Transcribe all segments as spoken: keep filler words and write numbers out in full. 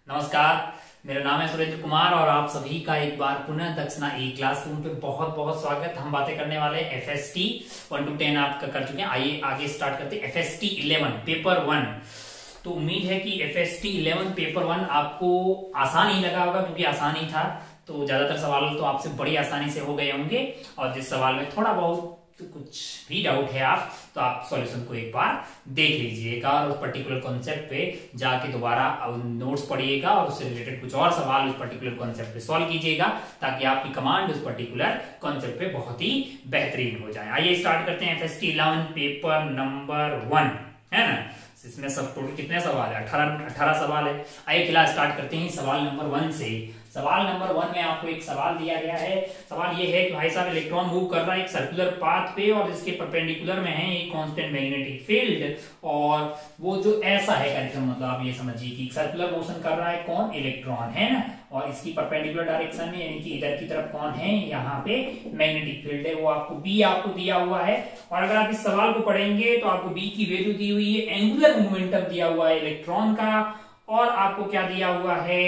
नमस्कार, मेरा नाम है सुरेंद्र कुमार और आप सभी का एक बार पुनः दक्षिणा ई क्लासरूम पे बहुत बहुत स्वागत। हम बातें करने वाले F S T one to ten आपका कर चुके हैं। आइए आगे स्टार्ट करते हैं। F S T eleven paper one. तो उम्मीद है कि F S T eleven paper one आपको आसान ही लगा होगा, क्योंकि आसान ही था। तो ज्यादातर सवाल तो आपसे बड़ी आसानी से हो गए होंगे, और जिस सवाल में थोड़ा बहुत तो कुछ भी डाउट है आप तो आप सॉल्यूशन को एक बार देख लीजिएगा और उस पर्टिकुलर कॉन्सेप्ट पे जाके दोबारा नोट्स पढ़िएगा और उससे रिलेटेड कुछ और सवाल उस पर्टिकुलर कॉन्सेप्ट पे सॉल्व कीजिएगा, ताकि आपकी कमांड उस पर्टिकुलर कॉन्सेप्ट पे बहुत ही बेहतरीन हो जाए। आइए स्टार्ट करते हैं। F S T eleven paper number one है ना। इसमें सब टोटल कितने सवाल है? अठारह अठारह सवाल है। आइए क्लास स्टार्ट करते हैं सवाल नंबर वन से। सवाल नंबर वन में आपको एक सवाल दिया गया है। सवाल ये है कि भाई साहब इलेक्ट्रॉन मूव कर रहा है एक सर्कुलर पाथ पे और इसके परपेंडिकुलर में है एक कांस्टेंट मैग्नेटिक फील्ड, और वो जो ऐसा है कार्यक्रम, मतलब आप ये समझिए कि सर्कुलर मोशन कर रहा है कौन? इलेक्ट्रॉन है ना। और इसकी परपेंडिकुलर डायरेक्शन में यानी कि इधर की तरफ कौन है? यहाँ पे मैग्नेटिक फील्ड है, वो आपको बी आपको दिया हुआ है। और अगर आप इस सवाल को पढ़ेंगे तो आपको बी की वैल्यू दी हुई है, एंगुलर मोमेंटम दिया हुआ है इलेक्ट्रॉन का, और आपको क्या दिया हुआ है?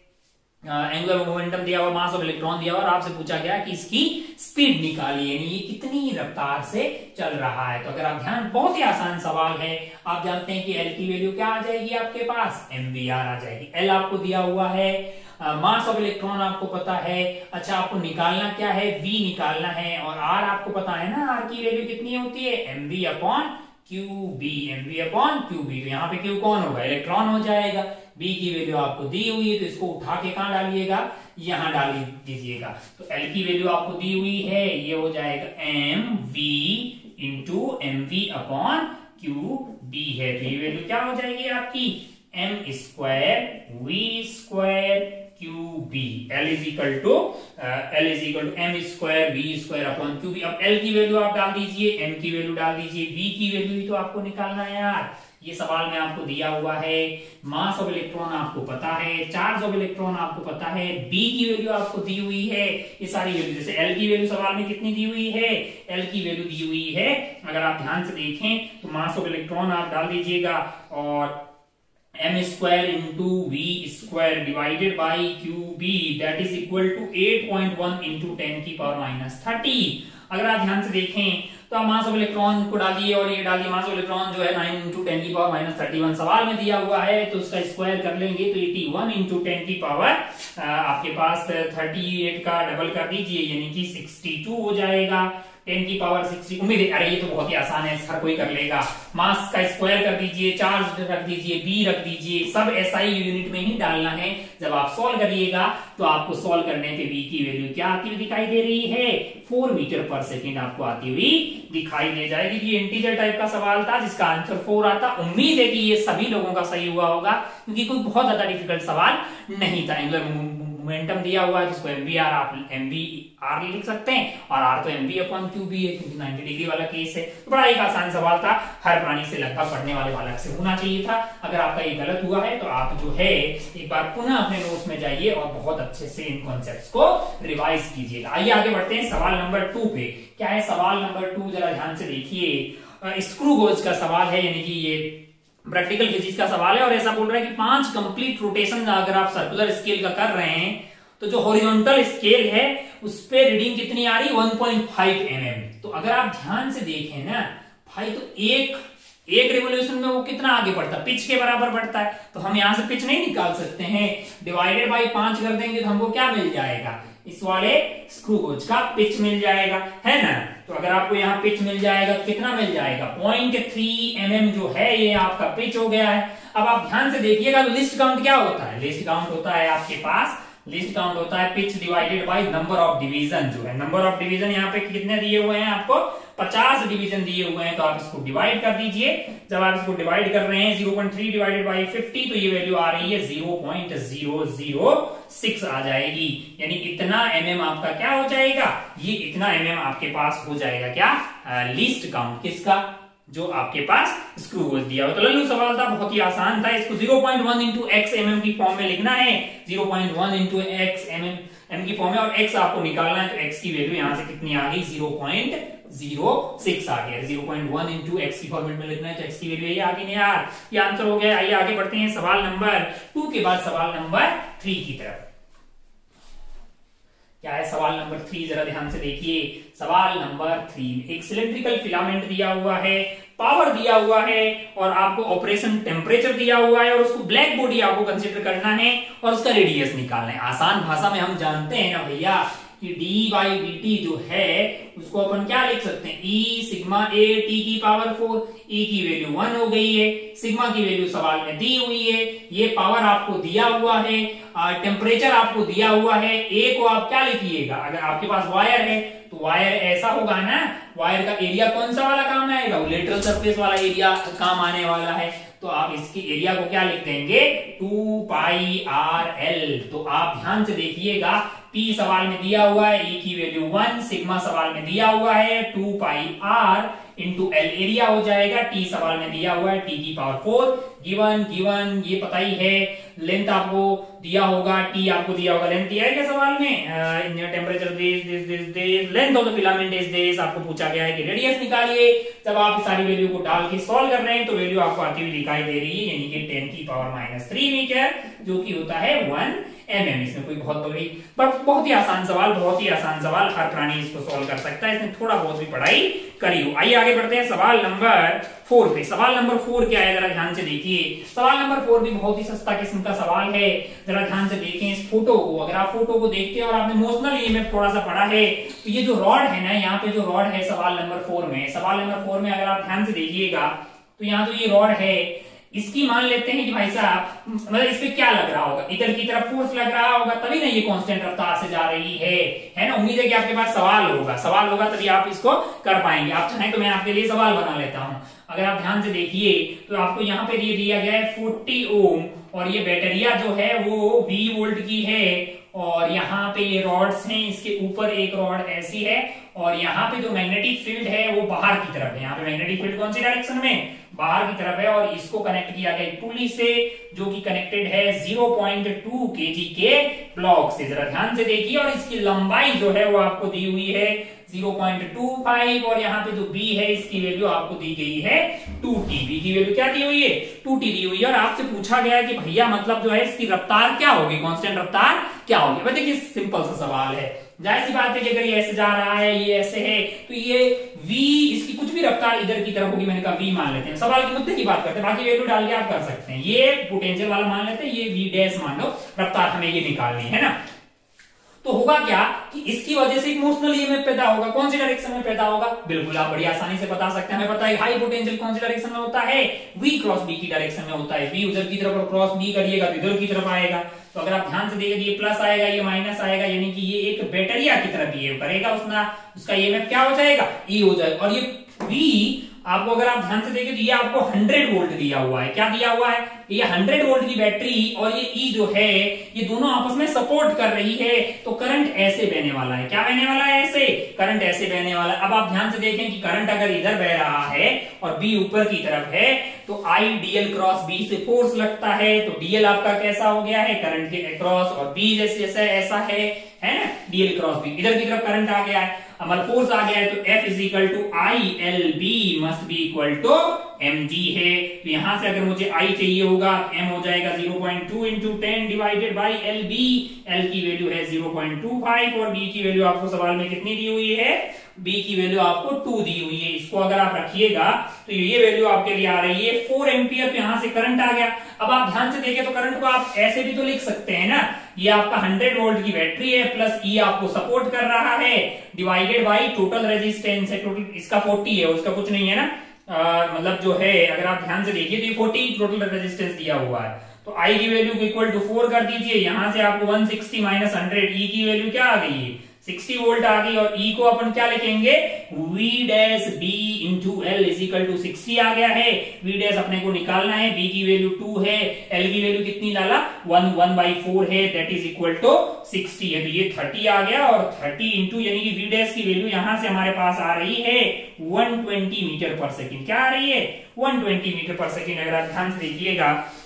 एंगुलर मोमेंटम दिया हुआ, मास ऑफ इलेक्ट्रॉन दिया हुआ, और आपसे पूछा गया कि इसकी स्पीड निकालिए, यानी ये कितनी रफ्तार से चल रहा है। तो अगर आप ध्यान, बहुत ही आसान सवाल है। आप जानते हैं कि एल की वैल्यू क्या आ जाएगी आपके पास? एम वी आर आ जाएगी। एल आपको दिया हुआ है, मास ऑफ इलेक्ट्रॉन आपको पता है। अच्छा, आपको निकालना क्या है? वी निकालना है। और आर आपको पता है ना, आर की वैल्यू कितनी होती है? M V upon Q B. M V upon Q B. तो यहाँ पे क्यू कौन होगा? इलेक्ट्रॉन हो जाएगा। बी की वैल्यू आपको दी हुई है, तो इसको उठा के कहां डालिएगा? यहां डाल दीजिएगा। तो एल की वैल्यू आपको दी हुई है, ये हो जाएगा M V into M V upon Q B है। तो ये वैल्यू क्या हो जाएगी आपकी? M square V square Q B. L is equal to L is equal to M square V square upon Q B. अब एल की value आप डाल दीजिए, एम की वैल्यू डाल दीजिए, वी की वैल्यू ही तो आपको निकालना है यार। ये सवाल में आपको दिया हुआ है, मास ऑफ इलेक्ट्रॉन आपको पता है, चार्ज ऑफ इलेक्ट्रॉन आपको पता है, बी की वैल्यू आपको दी हुई है। ये सारी वैल्यू, जैसे एल की वैल्यू सवाल में कितनी दी हुई है? एल की वैल्यू दी हुई है, अगर आप ध्यान से देखें तो मास ऑफ इलेक्ट्रॉन आप डाल दीजिएगा, और M square into V square divided by Q B that is equal to eight point one into ten की पावर माइनस थर्टी। अगर आप ध्यान से देखें तो आप मास ऑफ इलेक्ट्रॉन को डालिए और ये डालिए, मास ऑफ इलेक्ट्रॉन जो है नाइन इंटू टेन की पावर माइनस थर्टी वन सवाल में दिया हुआ है, तो उसका स्क्वायर कर लेंगे तो एटी वन इंटू टेन की पावर आपके पास थर्टी एट का डबल कर दीजिए, यानी कि सिक्सटी टू हो जाएगा। टेन की पावर सिक्सटी। उम्मीद है, अरे ये तो बहुत ही आसान है, हर कोई कर लेगा। मास का स्क्वायर कर दीजिए, चार्ज रख दीजिए, बी रख दीजिए, सब एसआई यूनिट में ही डालना है। जब आप सॉल्व करिएगा तो आपको सॉल्व करने पे बी की वैल्यू क्या आती हुई दिखाई दे रही है? फोर मीटर पर सेकेंड आपको आती हुई दिखाई दे जाएगी। ये इंटीजर टाइप का सवाल था जिसका आंसर फोर आता। उम्मीद है कि ये सभी लोगों का सही हुआ होगा, क्योंकि कोई बहुत ज्यादा डिफिकल्ट सवाल नहीं था। एंगुलर मोमेंटम दिया हुआ है, जिसको एम वी आर आप एम वी आर लिख सकते हैं, और आर तो M V upon Q B है, क्योंकि नाइंटी डिग्री वाला केस है। तो बड़ा एक आसान सवाल था, हर प्राणी से लगभग पढ़ने वाले बालक से होना चाहिए था। अगर आपका ये गलत हुआ है तो आप जो है एक बार पुनः अपने नोट्स में जाइए और बहुत अच्छे से इन कॉन्सेप्ट्स को रिवाइज कीजिएगा। आइए आगे बढ़ते हैं सवाल नंबर टू पे। क्या है सवाल नंबर टू? जरा ध्यान से देखिए। स्क्रू गोज का सवाल है, यानी कि ये प्रैक्टिकल फिजिक्स का सवाल है, और ऐसा बोल रहा है कि पांच कंप्लीट रोटेशन अगर आप सर्कुलर स्केल का कर रहे हैं तो जो हॉरिजॉन्टल स्केल है उस पे रीडिंग कितनी आ रही? One point five M M. तो अगर आप ध्यान से देखें ना भाई, तो एक एक रिवोल्यूशन में वो कितना आगे बढ़ता है? पिच के बराबर बढ़ता है। तो हम यहां से पिच नहीं निकाल सकते हैं, डिवाइडेड बाई पांच कर देंगे तो हमको क्या मिल जाएगा? इस वाले स्क्रू गोज का पिच मिल जाएगा, है ना। तो अगर आपको यहाँ पिच मिल जाएगा तो कितना मिल जाएगा? पॉइंट थ्री एम एम जो है ये आपका पिच हो गया है। अब आप ध्यान से देखिएगा तो लिस्ट काउंट क्या होता है? लिस्ट काउंट होता है आपके पास, लिस्ट काउंट होता है pitch divided by number of division. जो है नंबर ऑफ डिवीजन यहाँ पे कितने दिए हुए हैं आपको? पचास डिवीजन दिए हुए हैं, तो आप इसको डिवाइड कर दीजिए। जब आप इसको डिवाइड कर रहे हैं, zero point three divided by fifty, तो ये वैल्यू आ रही है zero point zero zero six आ जाएगी। यानी इतना एमएम आपका क्या हो जाएगा? ये इतना एमएम आपके पास हो जाएगा क्या? लिस्ट काउंट किसका? जो आपके पास स्क्रू गोज दिया हुआ। तो लल्लू सवाल था, बहुत ही आसान था। इसको zero point one into X M M की फॉर्म में लिखना है, zero point one into X M M M की फॉर्म में, और एक्स आपको निकालना है। तो एक्स की वैल्यू यहां से कितनी आ गई? ज़ीरो पॉइंट जीरो सिक्स आ गया। Zero point one into X की फॉर्मेट में लिखना है तो एक्स की वैल्यू ये आ गई यार, ये आंसर हो गया। आइए आगे बढ़ते हैं सवाल नंबर टू के बाद सवाल नंबर थ्री की तरफ। क्या है सवाल नंबर थ्री, जरा ध्यान से देखिए। सवाल नंबर थ्री, एक सिलेंड्रिकल फिलामेंट दिया हुआ है, पावर दिया हुआ है और आपको ऑपरेशन टेम्परेचर दिया हुआ है और उसको ब्लैक बॉडी आपको कंसीडर करना है और उसका रेडियस निकालना है। आसान भाषा में हम जानते हैं ना भैया कि डी बाई डी टी जो है उसको अपन क्या लिख सकते हैं, ई सिग्मा ए टी की पावर फोर। ई की वैल्यू वन हो गई है, सिग्मा की वैल्यू सवाल में दी हुई है, ये पावर आपको दिया हुआ है, टेम्परेचर आपको दिया हुआ है। ए को आप क्या लिखिएगा, अगर आपके पास वायर है तो वायर ऐसा होगा ना, वायर का एरिया कौन सा वाला काम में आएगा, लेटरल सरफेस वाला एरिया काम आने वाला है। तो आप इसकी एरिया को क्या लिख देंगे, टू पाई आर एल। तो आप ध्यान से देखिएगा, P सवाल में दिया हुआ है, E की वैल्यू वन, सिग्मा सवाल में दिया हुआ है two pi R into L, area हो जाएगा T सवाल में दिया हुआ है T की पावर फोर, गिवन गिवन ये पता ही है। लेंथ आपको दिया होगा, T आपको दिया होगा, लेंथ दिया है क्या सवाल में, temperature this this this this, length of the filament is this. आपको पूछा गया है कि रेडियस निकालिए। जब आप सारी वैल्यू को डाल के सॉल्व कर रहे हैं तो वैल्यू आपको आती हुई दिखाई दे रही है, यानी कि टेन की पावर माइनस थ्री मीटर, जो कि होता है वन एम एम। इसमें कोई बहुत बड़ी बट बहुत ही आसान सवाल, बहुत ही आसान सवाल, हर प्राणी इसको सॉल्व कर सकता है, इसने थोड़ा बहुत भी पढ़ाई करी हो। आइए आगे बढ़ते हैं सवाल नंबर फोर पे। सवाल नंबर फोर क्या है, जरा ध्यान से देखिए। सवाल नंबर फोर भी बहुत ही सस्ता किस्म का सवाल है, जरा ध्यान से देखें इस फोटो को। अगर आप फोटो को देखते हैं और आपने मोशनल ईएमएफ थोड़ा सा पढ़ा है तो ये जो रॉड है ना, यहाँ पे जो रॉड है सवाल नंबर फोर में, सवाल नंबर फोर में अगर आप ध्यान से देखिएगा तो यहाँ जो ये रॉड है इसकी मान लेते हैं कि भाई साहब मतलब इस पे क्या लग रहा होगा, इधर की तरफ फोर्स लग रहा होगा, तभी ना ये कांस्टेंट रफ्तार से जा रही है, है ना। उम्मीद है कि आपके पास सवाल होगा, सवाल होगा तभी आप इसको कर पाएंगे। आप चाहें तो मैं आपके लिए सवाल बना लेता हूं। अगर आप ध्यान से देखिए तो आपको यहाँ पे ये दिया गया है फोर्टी ओम और ये बैटरिया जो है वो वी वोल्ट की है और यहाँ पे ये रॉड्स हैं, इसके ऊपर एक रॉड ऐसी है और यहाँ पे जो मैग्नेटिक फील्ड है वो बाहर की तरफ है। यहाँ पे मैग्नेटिक फील्ड कौन सी डायरेक्शन में, बाहर की तरफ है और इसको कनेक्ट किया गया एक पुली से जो कि कनेक्टेड है ज़ीरो पॉइंट टू केजी के ब्लॉक से। जरा ध्यान से देखिए और इसकी लंबाई जो है वो आपको दी हुई है ज़ीरो पॉइंट टू फाइव और यहाँ पे जो B है इसकी वैल्यू आपको दी गई है टू टी। B की वैल्यू क्या दी हुई है, टू टी दी हुई है और आपसे पूछा गया है कि भैया मतलब जो है इसकी रफ्तार क्या होगी, कांस्टेंट रफ्तार क्या होगी। भाई देखिए सिंपल सा सवाल है, जाहिर सी बात है कि अगर ये ऐसे जा रहा है, ये ऐसे है तो ये v इसकी कुछ भी रफ्तार इधर की तरफ होगी, मैंने कहा v मान लेते हैं। सवाल के मुद्दे की बात करते हैं, बाकी वैल्यू डाल के आप कर सकते हैं। ये पोटेंशियल वाला मान लेते हैं, ये v डैश मान लो, रफ्तार हमें ये निकालनी है ना। तो होगा क्या कि इसकी वजह से एक मोशनल ईएमएफ पैदा होगा, कौन सी डायरेक्शन में पैदा होगा, बिल्कुल आप बड़ी आसानी से बता सकते हैं। हमें पता है हाई पोटेंशियल कौन सी डायरेक्शन में होता है, v क्रॉस b की डायरेक्शन में होता है। v उधर की तरफ और क्रॉस b करिएगा तो इधर की तरफ आएगा। तो अगर आप ध्यान से देखिए ये प्लस आएगा, ये माइनस आएगा, यानी कि ये एक बैटरिया की तरफ बिहेव करेगा, उसना उसका ईएमएफ क्या हो जाएगा, ई हो जाएगा। और ये v आपको अगर आप ध्यान से देखें तो ये आपको हंड्रेड वोल्ट दिया हुआ है, क्या दिया हुआ है, ये हंड्रेड वोल्ट की बैटरी और ये ई जो है ये दोनों आपस में सपोर्ट कर रही है। तो करंट ऐसे बहने वाला है, क्या बहने वाला है, ऐसे करंट ऐसे बहने वाला है। अब आप ध्यान से देखें कि करंट अगर इधर बह रहा है और बी ऊपर की तरफ है तो आई डीएल क्रॉस बी से फोर्स लगता है। तो डीएल आपका कैसा हो गया है, करंट के अक्रॉस, और बी जैसे जैसा ऐसा है है ना, डीएल क्रॉस बी, इधर की तरफ करंट आ गया है, हमारा फोर्स आ गया है। तो F is equal to I L B must be equal to M G है। तो यहां से अगर मुझे I चाहिए होगा, M हो जाएगा zero point two into ten divided by L B. L की वैल्यू है ज़ीरो पॉइंट टू फाइव और B की वैल्यू आपको सवाल में कितनी दी हुई है, B की वैल्यू आपको टू दी हुई है। इसको अगर आप रखिएगा तो ये वैल्यू आपके लिए आ रही है फोर एम्पियर। तो यहां से करंट आ गया। अब आप ध्यान से देखें तो करंट को आप ऐसे भी तो लिख सकते हैं ना, ये आपका हंड्रेड वोल्ट की बैटरी है प्लस ई आपको सपोर्ट कर रहा है डिवाइडेड बाई टोटल रेजिस्टेंस है, टोटल इसका फोर्टी है, उसका कुछ नहीं है ना, आ, मतलब जो है अगर आप ध्यान से देखिए तो ये फोर्टी टोटल रेजिस्टेंस दिया हुआ है। तो आई की वैल्यू को इक्वल टू फोर कर दीजिए, यहां से आपको one sixty minus hundred, E की वैल्यू क्या आ गई है, सिक्सटी वोल्ट आ गई। और ई को अपन क्या लिखेंगे, V dash B into L is equal to sixty आ गया है। V डैश अपने को निकालना है, B की वैल्यू टू है, L की वैल्यू कितनी डाला, वन वन बाई फोर है, that is equal to sixty है। तो ये थर्टी आ गया और थर्टी इंटू यानी कि V डैश की वैल्यू यहां से हमारे पास आ रही है one twenty metre per second. क्या आ रही है, one twenty metre per second. अगर आप ध्यान से देखिएगा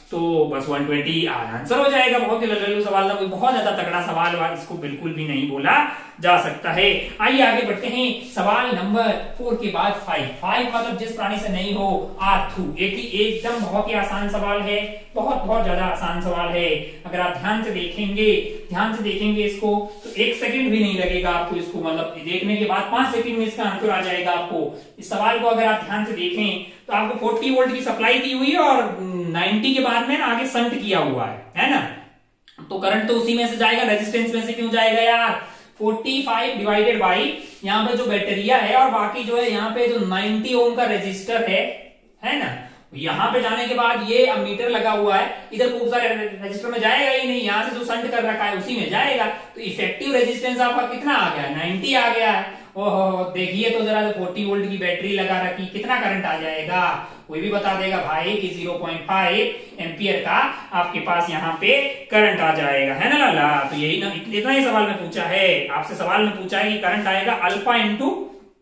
तो बस वन ट्वेंटी आंसर हो जाएगा। बहुत ही लल्लू सवाल था, कोई बहुत ज्यादा तगड़ा सवाल वाल इसको बिल्कुल भी नहीं बोला जा सकता है। आइए आगे बढ़ते हैं। सवाल नंबर फोर के बाद फाइव। फाइव मतलब जिस प्राणी से नहीं हो आथू। एक ही एकदम बहुत ही आसान सवाल है, बहुत बहुत ज्यादा आसान सवाल है। अगर आप ध्यान से देखेंगे ध्यान से देखेंगे इसको तो एक सेकंड भी नहीं लगेगा आपको इसको, मतलब देखने के बाद पांच सेकंड में इसका आंसर आ जाएगा आपको। इस सवाल को अगर आप ध्यान से देखें तो आपको फोर्टी वोल्ट की सप्लाई दी हुई है और नाइन्टी के बाद में आगे संट किया हुआ है, है ना। तो करंट तो उसी में से जाएगा, रेजिस्टेंस में से क्यों जाएगा यार। पैंतालीस डिवाइडेड बाई यहाँ पे जो बैटरिया है और बाकी जो है यहाँ पे जो नब्बे ओम का रेजिस्टर है, है ना। यहाँ पे जाने के बाद ये अब मीटर लगा हुआ है, इधर खूब सारे रजिस्टर में जाएगा ही नहीं, यहाँ से जो संट कर रखा है उसी में जाएगा। तो इफेक्टिव रेजिस्टेंस आपका कितना आ गया, नब्बे आ गया है। ओहो देखिए तो जरा चालीस वोल्ट की बैटरी लगा रखी, कितना करंट आ जाएगा। कोई भी बता देगा भाई कि ज़ीरो पॉइंट फाइव एम्पियर का आपके पास यहाँ पे करंट आ जाएगा, है ना लाला। तो यही ना, इतना ही सवाल में पूछा है आपसे। सवाल में पूछा है कि करंट आएगा अल्फा इंटू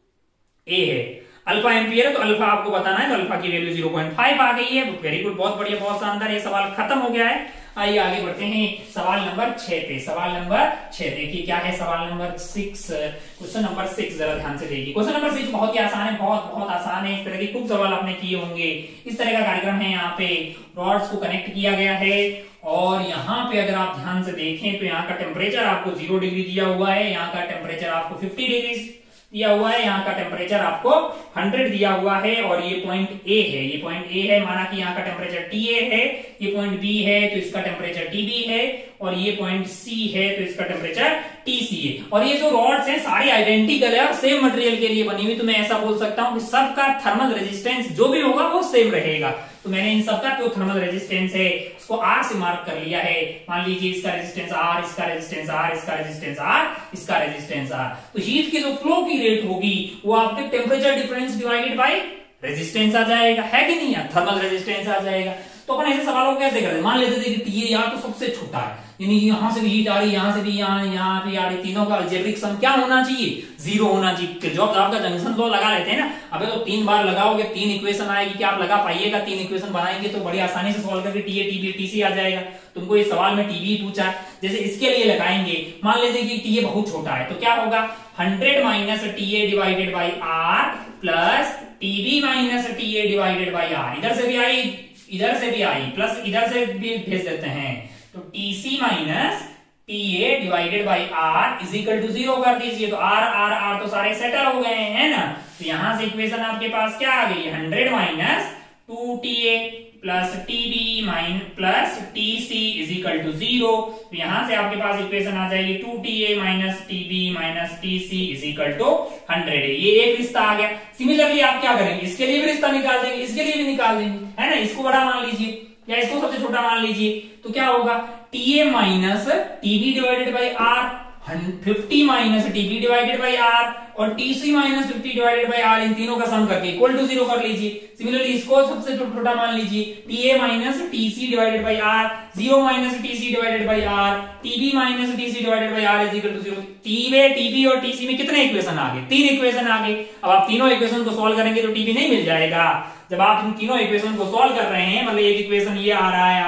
ए है, अल्फा एम्पियर है तो अल्फा आपको बताना है, तो अल्फा की वैल्यू ज़ीरो पॉइंट फाइव आ गई है। वेरी गुड, बहुत बढ़िया, बहुत शानदार, ये सवाल खत्म हो गया है। आइए आगे बढ़ते हैं सवाल नंबर छह पे। सवाल नंबर छह देखिए क्या है, सवाल number six, question number six, जरा ध्यान से देखिए। क्वेश्चन नंबर सिक्स बहुत ही आसान है, बहुत बहुत आसान है। इस तरह के खूब सवाल आपने किए होंगे। इस तरह का कार्यक्रम है, यहाँ पे रॉड्स को कनेक्ट किया गया है और यहाँ पे अगर आप ध्यान से देखें तो यहाँ का टेम्परेचर आपको जीरो डिग्री दिया हुआ है, यहाँ का टेम्परेचर आपको फिफ्टी डिग्री दिया हुआ है, यहाँ का टेम्परेचर आपको हंड्रेड दिया हुआ है और ये पॉइंट ए है, ये पॉइंट ए है, माना कि यहाँ का टेम्परेचर टी ए है, ये पॉइंट बी है तो इसका टेम्परेचर टी बी है और ये पॉइंट सी है तो इसका टेम्परेचर टी सी है। और ये जो रॉड्स हैं सारी आइडेंटिकल है और सेम मटेरियल के लिए बनी हुई, तो मैं ऐसा बोल सकता हूँ कि सबका थर्मल रेजिस्टेंस जो भी होगा वो सेम रहेगा। तो मैंने इन सबका जो थर्मल रेजिस्टेंस है उसको आर से मार्क कर लिया है। मान लीजिए इसका रेजिस्टेंस आर, इसका रेजिस्टेंस आर, इसका रेजिस्टेंस आर, इसका रेजिस्टेंस आर। तो हीट की जो फ्लो की रेट होगी वो आपके temperature difference divided by resistance आ जाएगा, है कि नहीं यार, थर्मल रेजिस्टेंस आ जाएगा। तो अपन ऐसे सवालों को कैसे करते, मान लेते थे कि टी ए यार तो सबसे छोटा है, यानी यहाँ से भी हीट आ रही, यहाँ से भी, यहाँ यहाँ भी आ रही, तीनों का अलजेब्रिक सम क्या होना चाहिए, जीरो होना चाहिए। जो आपका जंक्शन लॉ लगा लेते हैं ना, अबे तो तीन बार लगाओगे तीन इक्वेशन आएगी, क्या आप लगा पाइएगा, तीन इक्वेशन बनाएंगे तो बड़ी आसानी से सॉल्व करके T A T B T C आ जाएगा। तुमको इस सवाल में टीबी पूछा, जैसे इसके लिए लगाएंगे, मान लीजिए कि टी ए बहुत छोटा है तो क्या होगा, hundred minus T A divided by R plus TB minus T A divided by R. इधर से भी आई, इधर से भी आई, प्लस इधर से भी भेज देते हैं, तो TC minus T A divided by R is equal to zero कर दीजिए। तो आर आर आर तो सारे सेटल हो गए हैं ना। तो यहां से इक्वेशन आपके पास क्या आ गई, hundred minus two T A plus TB minus plus TC is equal to zero. तो यहां से आपके पास इक्वेशन आ जाएगी two T A minus TB minus TC is equal to hundred. ये एक रिश्ता आ गया। सिमिलरली आप क्या करेंगे, इसके लिए भी रिश्ता निकाल देंगे, इसके लिए भी निकाल देंगे, है ना। इसको बड़ा मान लीजिए या इसको सबसे छोटा मान लीजिए, तो क्या होगा, T A minus TB divided by R, fifty minus TB divided by R और TC minus fifty divided by R, इन तीनों का सम करके इक्वल टू जीरो कर लीजिए। सिमिलरली इसको सबसे छोटा मान लीजिए, T A minus TC divided by R, zero minus TC divided by R, TB minus TC divided by R is equal to zero. TB TB और टीसी में कितने इक्वेशन आ गए, तीन इक्वेशन आ गए। अब आप तीनों इक्वेशन को सॉल्व करेंगे तो टीबी नहीं मिल जाएगा। जब आप इन तीनों इक्वेशन को सॉल्व कर रहे हैं, मतलब एक इक्वेशन ये आ रहा है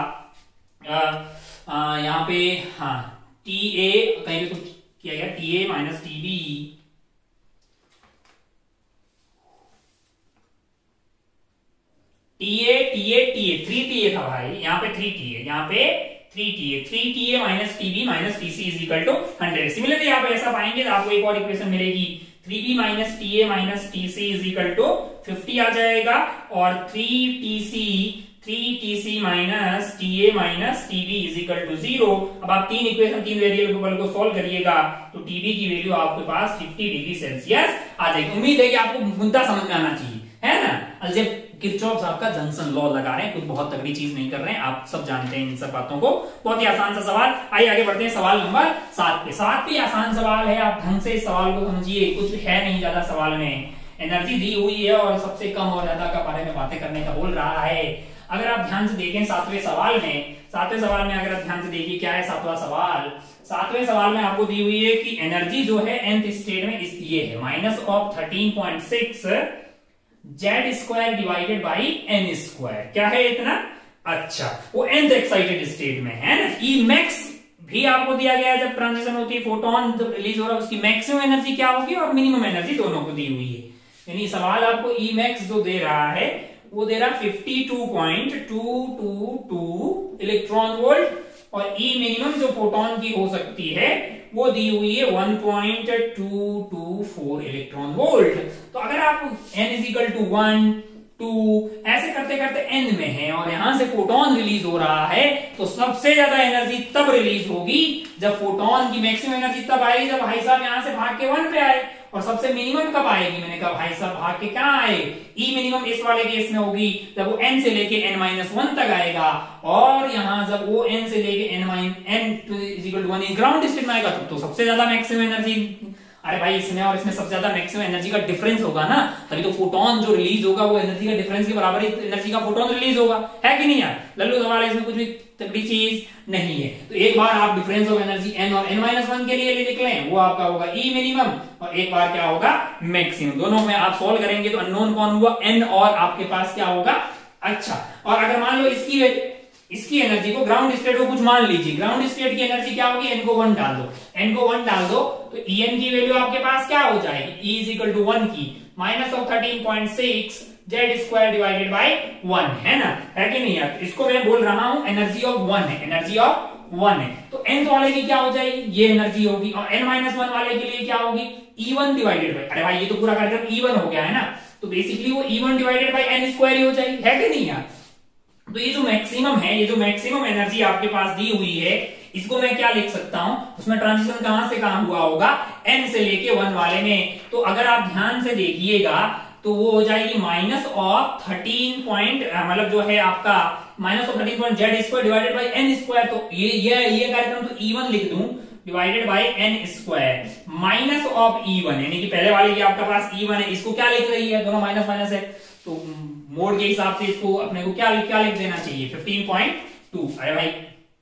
आपका यहाँ पे, हाँ टी ए कहीं भी कुछ किया गया, T A minus T B, T A T A T A, three T A था भाई, यहाँ पे थ्री टी ए, यहाँ पे three T A, three T A minus T B minus T C is equal to hundred. Similarly आप ऐसा पाएंगे तो आपको एक और इक्वेशन मिलेगी, three B minus T A minus T C is equal to fifty आ जाएगा और three T C three T C minus T A minus TB is equal to zero. अब आप तीन इक्वेशन तीन वेरिएबल को सॉल्व करिएगा तो टीबी की वैल्यू आपके पास फिफ्टी डिग्री सेल्सियस आ जाएगी। उम्मीद है कि आपको मुद्दा समझ में आना चाहिए, है ना। अलजेब किरचॉफ आपका जंक्शन लॉ लगा रहे हैं, कुछ बहुत तगड़ी चीज नहीं कर रहे हैं, आप सब जानते हैं इन सब बातों को। बहुत ही आसान सा सवाल। आइए आगे बढ़ते हैं सवाल नंबर सात पे। सात भी आसान सवाल है, आप ढंग से इस सवाल को समझिए, कुछ है नहीं ज्यादा सवाल में, एनर्जी दी हुई है और सबसे कम और ज्यादा का बारे में बातें करने का बोल रहा है। अगर आप ध्यान से देखें सातवें सवाल में, सातवें सवाल में अगर आप ध्यान से देखिए क्या है सातवां सवाल। सातवें सवाल में आपको दी हुई है कि एनर्जी जो है nth स्टेट में इस ये है minus of thirteen point six Z square divided by N square. क्या है इतना, अच्छा, वो nth एक्साइटेड स्टेट में है ना। ई मैक्स भी आपको दिया गया है, जब ट्रांजिशन होती है फोटोन जब रिलीज हो रहा है उसकी मैक्सिमम एनर्जी क्या होगी और मिनिमम एनर्जी दोनों को दी हुई है। यानी सवाल आपको ई मैक्स जो दे रहा है वो दे रहा है fifty two point two two two electron volt और ई मिनिमम जो फोटोन की हो सकती है वो दी हुई है one point two two four electron volt. तो अगर आप n is equal to one two ऐसे करते करते n में है और यहां से फोटोन रिलीज हो रहा है तो सबसे ज्यादा एनर्जी तब रिलीज होगी जब फोटोन की मैक्सिमम एनर्जी तब आएगी जब भाई साहब यहां से भाग के वन पे आए। और सबसे मिनिमम कब आएगी, मैंने कहा भाई साहब भाग के क्या आए, ई मिनिमम इस वाले केस में होगी जब वो n से लेके n माइनस वन तक आएगा और यहां जब वो n से लेके n minus n is equal to one ground state में आएगा तब तो सबसे ज्यादा मैक्सिमम एनर्जी। अरे भाई इसमें और इसमें सबसे ज्यादा मैक्सिमम एनर्जी का डिफरेंस होगा ना, तभी तो फोटोन जो रिलीज होगा वो एनर्जी का डिफरेंस के बराबर एनर्जी का फोटोन रिलीज होगा, है कि नहीं यार। लल्लू सवाल है, इसमें कुछ भी तगड़ी चीज नहीं है। तो एक बार आप डिफरेंस ऑफ एनर्जी n और n माइनस वन के लिए लिख लें, वो आपका होगा ई मिनिमम और एक बार क्या होगा मैक्सिमम। दोनों में आप सॉल्व करेंगे तो अननोन कौन हुआ n और आपके पास क्या होगा। अच्छा, और अगर मान लो इसकी इसकी एनर्जी को ग्राउंड स्टेट को कुछ मान लीजिए, ग्राउंड स्टेट की एनर्जी क्या होगी, n को वन डाल दो, n को वन डाल दो तो En की वैल्यू आपके पास क्या हो जाएगी, E is equal to one की minus of thirteen point six Z square divided by one, है ना, है कि नहीं यार। इसको मैं बोल रहा हूं एनर्जी ऑफ वन है, एनर्जी ऑफ वन है। तो nth वाले की क्या हो जाएगी, ये एनर्जी होगी और n माइनस वन वाले के लिए क्या होगी, ई वन डिवाइडेड बाई, अरे भाई ये तो पूरा कार्यक्रम ई वन हो गया है ना, तो बेसिकली वो E one divided by N square ही हो जाएगी, है कि नहीं यार। तो ये जो मैक्सिमम है, ये जो मैक्सिमम एनर्जी आपके पास दी हुई है, इसको मैं क्या लिख सकता हूं, उसमें ट्रांजिशन कहां से कहां हुआ होगा, n से लेके वन वाले में। तो अगर आप ध्यान से देखिएगा तो वो हो जाएगी माइनस ऑफ थर्टीन पॉइंट मतलब जो है आपका minus of thirteen point z square divided by N square. तो ये ये ये कार्यक्रम तो ई वन लिख दूं divided by N square minus of E one, यानी कि पहले वाले की आपके पास ई वन है, इसको क्या लिख रही है, दोनों माइनस माइनस है तो मोड के हिसाब से इसको अपने को क्या क्या लिख देना चाहिए फिफ्टीन पॉइंट टू। अरे भाई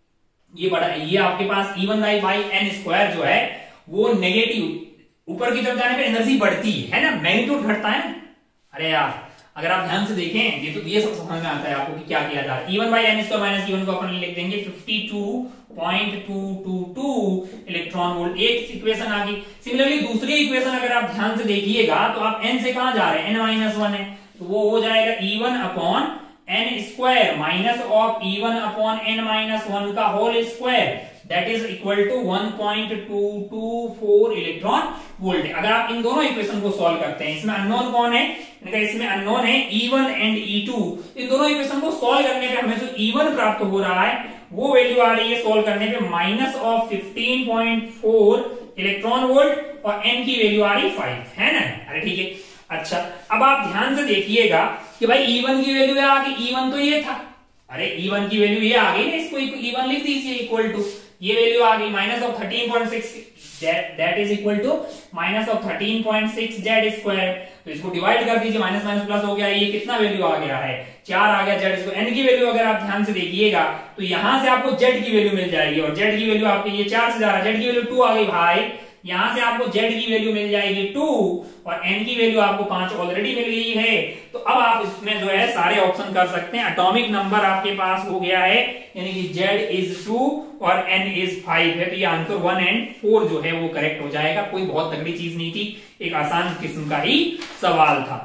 ये बड़ा ये आपके पास E one by by N square जो है वो नेगेटिव ऊपर की तरफ जाने पे एनर्जी बढ़ती है ना, मैग्नीट्यूड घटता है। अरे यार अगर आप ध्यान से देखें ये तो ये सब समझ में आता है आपको कि क्या किया जा रहा है। E one by N square minus E one को अपन लिख देंगे fifty two point two two two electron volt, एक इक्वेशन आ गई। सिमिलरली दूसरी इक्वेशन अगर आप ध्यान से देखिएगा तो आप एन से कहां जा रहे हैं, एन माइनस वन है तो वो हो जाएगा E one upon n square minus of E one upon n minus one का whole square that is equal to one point two two four electron volt. अगर आप इन दोनों इक्वेशन को सॉल्व करते हैं, इसमें अननोन कौन है, इसमें अननोन है E one and E two. इन दोनों इक्वेशन को सॉल्व करने पे हमें जो ई वन प्राप्त हो रहा है वो वैल्यू आ रही है सॉल्व करने पे minus of fifteen point four electron volt और एन की वैल्यू आ रही फाइव, है ना। अरे ठीक है, अच्छा अब आप ध्यान से देखिएगा कि भाई ई वन की वैल्यू आ गई, ई वन तो ये था, अरे ई वन की वैल्यू ये आ गई ना, इसको ई वन लिख दीजिए इक्वल टू ये वैल्यू आ गई minus of thirteen point six that is equal to minus of thirteen point six Z square. तो इसको डिवाइड कर दीजिए, माइनस माइनस प्लस हो गया, ये कितना वैल्यू आ गया है चार आ गया जेड स्क्वायर। एन की वैल्यू अगर आप ध्यान से देखिएगा तो यहां से आपको जेड की वैल्यू मिल जाएगी और जेड की वैल्यू आपकी ये चार से जा रहा है, जेड की वैल्यू टू आ गई भाई, यहां से आपको z की वैल्यू मिल जाएगी टू और n की वैल्यू आपको पांच ऑलरेडी मिल गई है। तो अब आप इसमें जो है सारे ऑप्शन कर सकते हैं, एटॉमिक नंबर आपके पास हो गया है यानी कि z इज टू और n इज फाइव है, तो ये आंसर वन एंड फोर जो है वो करेक्ट हो जाएगा। कोई बहुत तगड़ी चीज नहीं थी, एक आसान किस्म का ही सवाल था।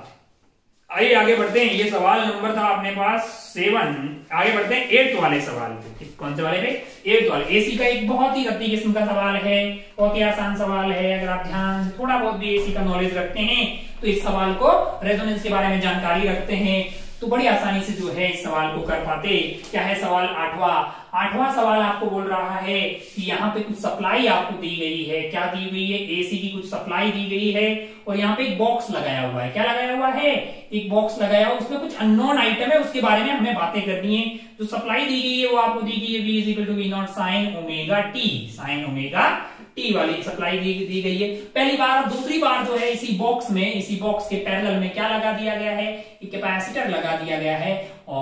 आइए आगे बढ़ते हैं, ये सवाल नंबर था अपने पास सेवन। आगे बढ़ते हैं एट्थ वाले सवाल पे। कौन से वाले पे, एट्थ वाले। एसी का एक बहुत ही गति किस्म का सवाल है, बहुत ही आसान सवाल है। अगर आप ध्यान से थोड़ा बहुत भी एसी का नॉलेज रखते हैं तो इस सवाल को रेजोनेंस के बारे में जानकारी रखते हैं तो बड़ी आसानी से जो है इस सवाल को कर पाते। क्या है सवाल आठवां, आठवां सवाल आपको बोल रहा है कि यहाँ पे कुछ सप्लाई आपको दी गई है, क्या दी हुई है, एसी की कुछ सप्लाई दी गई है और यहाँ पे एक बॉक्स लगाया हुआ है। क्या लगाया हुआ है, एक बॉक्स लगाया हुआ, उसमें कुछ अननोन आइटम है, उसके बारे में हमें बातें करनी है। जो सप्लाई दी गई है वो आपको दी गई है V is equal to V naught sine omega t, sine omega t वाली सप्लाई दी, दी गई है पहली बार। और दूसरी बार जो है इसी बॉक्स में, इसी बॉक्स के पैरेलल में क्या लगा दिया गया है, एक कैपेसिटर लगा दिया गया है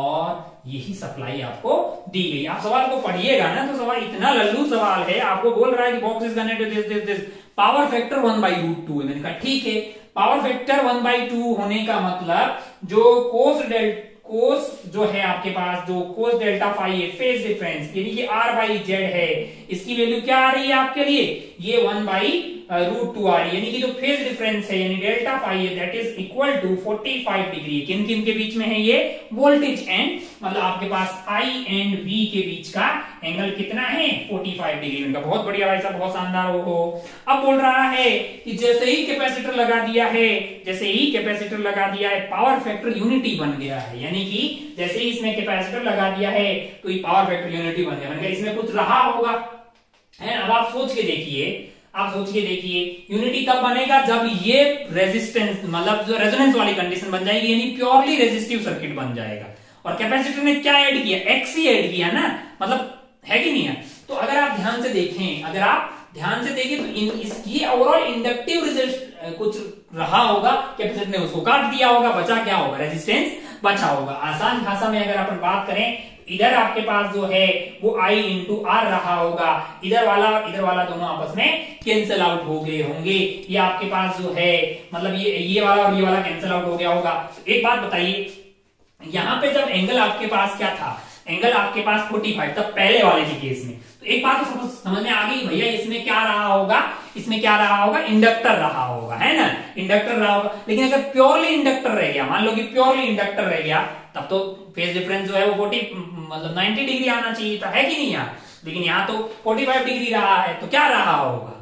और यही सप्लाई आपको दी गई। आप सवाल को पढ़िएगा ना तो सवाल इतना लल्लू सवाल है, आपको बोल रहा है कि box is connected this this this power factor one by root two. मैंने कहा ठीक है, power factor one by two होने का मतलब जो कोस डेल्टा कोस जो है आपके पास, जो कोस डेल्टा फाई है, फेज डिफरेंस यानी कि आर बाई जेड है, इसकी वैल्यू क्या आ रही है आपके लिए, ये वन बाई रूट टू आ रही है, यानी कि जो फेज डिफरेंस है यानी डेल्टा फाई है that is equal to forty five degree. किन किन के बीच में है ये, वोल्टेज एंड मतलब आपके पास आई एंड वी के बीच का एंगल कितना है, फोर्टी फाइव डिग्री उनका। बहुत बढ़िया भाई साहब, बहुत शानदार हो। अब बोल रहा है कि जैसे ही कैपेसिटर लगा दिया है, जैसे ही कैपेसिटर लगा दिया है पावर फैक्टर यूनिटी बन गया है, यानी कि जैसे ही इसमें कैपेसिटर लगा दिया है तो ये पावर फैक्टर यूनिटी बन गया, बन गया इसमें कुछ रहा होगा है। अब आप सोच के देखिए, आप सोच के देखिए यूनिटी कब बनेगा, जब ये रेजिस्टेंस मतलब जो रेजोनेंस वाली कंडीशन बन जाएगी, यानी प्योरली रेजिस्टिव सर्किट बन जाएगा। और कैपेसिटर ने क्या ऐड किया, एक्सी ऐड किया ना, मतलब है कि नहीं है। तो अगर आप ध्यान से देखें, अगर आप ध्यान से देखें तो इन इसकी ओवरऑल इंडक्टिव रिजल्ट कुछ रहा होगा, कैपेसिटर ने उसको काट दिया होगा, बचा क्या होगा, रेजिस्टेंस बचा होगा। आसान भाषा में अगर अपन बात करें, इधर आपके पास जो है वो I इंटू आर रहा होगा, इधर वाला इधर वाला दोनों आपस में कैंसिल आउट हो गए होंगे। ये आपके पास जो है मतलब ये ये वाला और ये वाला कैंसिल आउट हो गया होगा। एक बात बताइए, यहां पे जब एंगल आपके पास क्या था, एंगल आपके पास फोर्टी फाइव तब पहले वाले के केस में, तो एक बात तो समझ में आ गई भैया, इसमें क्या रहा होगा, इसमें क्या रहा होगा, इंडक्टर रहा होगा, है ना, इंडक्टर रहा होगा। लेकिन अगर प्योरली इंडक्टर रह गया, मान लो कि प्योरली इंडक्टर रह गया, तब तो फेज डिफरेंस जो है वो फोर्टी मतलब नाइन्टी डिग्री आना चाहिए था, है कि नहीं यार। लेकिन यहाँ तो फोर्टी फाइव डिग्री रहा है, तो क्या रहा होगा,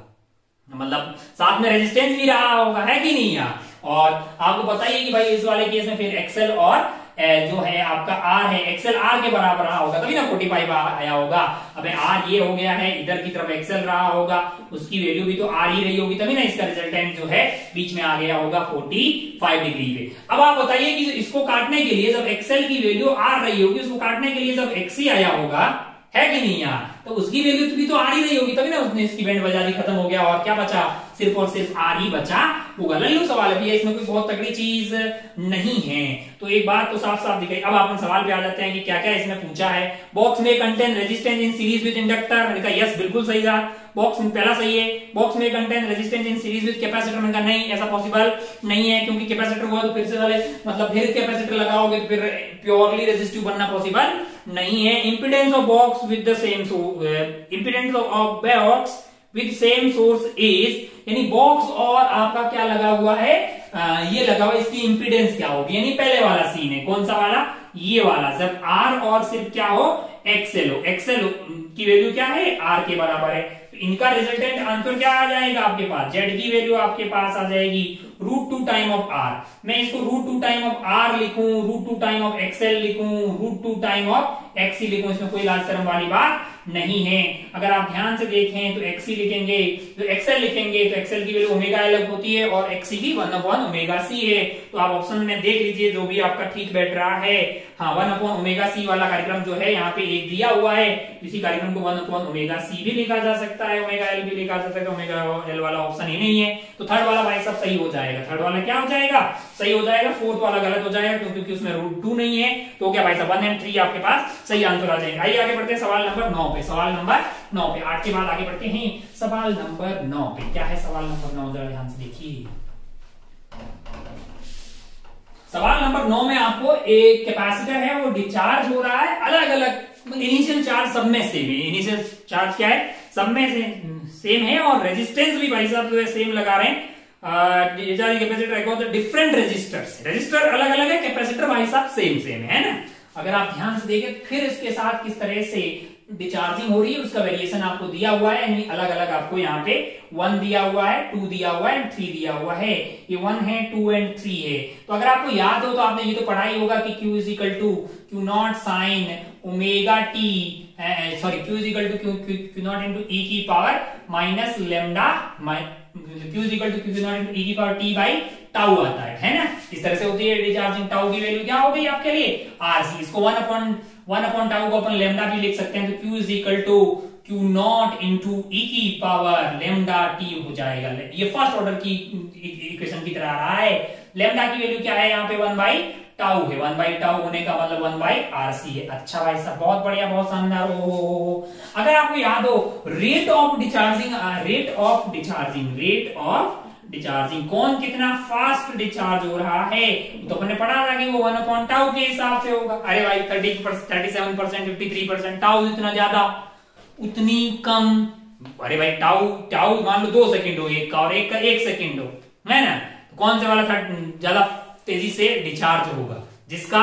मतलब साथ में रेजिस्टेंस भी रहा होगा, है कि नहीं यार। और आपको बताइए कि भाई इस वाले केस में फिर एक्सएल और जो है आपका आर है, एक्सएल आर के बराबर रहा होगा तभी ना फोर्टी फाइव आया होगा। अबे आर ये हो गया है, इधर की तरफ एक्सएल रहा होगा, उसकी वैल्यू भी तो आर ही रही होगी, तभी ना इसका रिजल्टेंट जो है बीच में आ गया होगा फोर्टी फाइव डिग्री पे। अब आप बताइए कि इसको काटने के लिए जब एक्सएल की वैल्यू आर रही होगी, उसको काटने के लिए जब एक्सी आया होगा, है कि नहीं यार, तो उसकी वैल्यू भी तो आर ही रही होगी, तभी ना उसने इसकी बैंड बजा दी, खत्म हो गया, और क्या बचा, सिर्फ और सिर्फ आर ही बचा होगा। लल्लू सवाल है, इसमें कोई बहुत तगड़ी चीज नहीं है। तो एक बात तो साफ साफ दिखाई। अब अपन सवाल पे आ जाते हैं कि क्या क्या इसमें पूछा है। बॉक्स में contain resistance in series with inductor, मैंने कहा यस बिल्कुल सही था, बॉक्स में पहला सही है। बॉक्स में contain resistance in series with capacitor, मैंने कहा नहीं, ऐसा पॉसिबल नहीं है, क्योंकि कैपेसिटर हुआ तो फिर से वाले मतलब फिर कैपेसिटर लगाओगे तो फिर प्योरली रेजिस्टिव बनना पॉसिबल नहीं है। Impedance of box with the same impedance of box with same source is, यानी बॉक्स और आपका क्या लगा हुआ है, आ, ये लगा हुआ, इसकी इंपीडेंस क्या होगी, यानी पहले वाला सीन है, कौन सा वाला, ये वाला, जब आर और सिर्फ क्या हो, एक्सएल हो, एक्सएल की वैल्यू क्या है, आर के बराबर है, तो इनका रिजल्टेंट आंसर क्या आ जाएगा आपके पास, जेड की वैल्यू आपके पास आ जाएगी root two time of R. मैं इसको root two time of R लिखूं, root two time of X L लिखूं, root two time of X C लिखूं, इसमें कोई लाज शर्म वाली बात नहीं है। अगर आप ध्यान से देखें तो एक्सी लिखेंगे, तो एक्सएल लिखेंगे तो एक्सएल की वैल्यू ओमेगा एल होती है और एक्सी की वन अपॉन ओमेगा सी है। तो आप ऑप्शन में देख लीजिए जो भी आपका ठीक बैठ रहा है। हाँ, वन अपॉन ओमेगा सी वाला कार्यक्रम जो है यहाँ पे एक दिया हुआ है, इसी कार्यक्रम को वन अपॉन ओमेगा सी भी लिखा जा सकता है, ओमेगा एल भी लिखा जा सकता है, ओमेगा एल वाला ऑप्शन ही नहीं है। तो थर्ड वाला भाई सब सही हो जाएगा, थर्ड वाला क्या हो जाएगा, सही हो जाएगा। फोर्थ वाला गलत हो जाएगा क्योंकि उसमें रूट टू नहीं है। तो क्या भाई साहब वन एंड थ्री आपके पास सही आंसर आ जाएगा। आइए आगे बढ़ते हैं सवाल नंबर नौ पे, सवाल नंबर नौ पे, आठ के बाद आगे बढ़ते हैं सवाल नंबर नौ पे। क्या है सवाल नंबर नौ, जरा ध्यान से देखिए। सवाल नंबर नौ में आपको एक कैपेसिटर है वो डिस्चार्ज हो रहा है, अलग अलग इनिशियल चार्ज सब में सेम है, इनिशियल चार्ज क्या है सब में से सेम है, और रेजिस्टेंस भी भाई साहब जो है सेम लगा रहे हैं। कैपेसिटर डिफरेंट रेजिस्टर्स, रेजिस्टर अलग अलग है, कैपेसिटर भाई साहब सेम सेम है ना। अगर आप ध्यान से देखें फिर इसके साथ किस तरह से डिस्चार्जिंग हो रही है उसका वेरिएशन आपको दिया हुआ है, यानी अलग अलग आपको यहाँ पे वन दिया हुआ है, टू दिया हुआ है, थ्री दिया हुआ है। ये वन है, टू एंड थ्री है। तो अगर आपको याद हो तो आपने ये तो पढ़ा ही होगा कि Q is equal to Q naught sine omega t, sorry Q is equal to Q naught into e की power minus lambda, Q is equal to Q naught into e की पावर टी बाई टाउ आता है, है ना। इस तरह से होती है डिस्चार्जिंग। टाउ की वैल्यू क्या हो गई आपके लिए, आरसी। इसको one upon one upon tau को अपन लेमडा भी लिख सकते हैं, तो Q is equal to Q naught into e की पावर लेमडा टी हो जाएगा। ये फर्स्ट ऑर्डर की इक्वेशन की तरह आ रहा है। लेमडा की वैल्यू क्या है यहाँ पे, वन बाई टाउ है, वन बाई टाउ होने का मतलब वन बाई आरसी है। अच्छा भाई साहब, बहुत बढ़िया, बहुत शानदार। हो अगर आपको याद हो rate of discharging, rate of discharging, rate of discharging. कौन कितना फास्ट डिचार्ज हो रहा है, तो अपने पढ़ा था कि वो वन अपॉन टाउ के हिसाब से होगा। अरे भाई thirty thirty seven percent fifty three percent tau जितना ज्यादा उतनी कम। अरे भाई टाउ टाउ मान लो दो सेकंड हो एक का और एक का एक सेकंड हो, है ना, तो कौन से वाला ज्यादा तेजी से डिचार्ज होगा, जिसका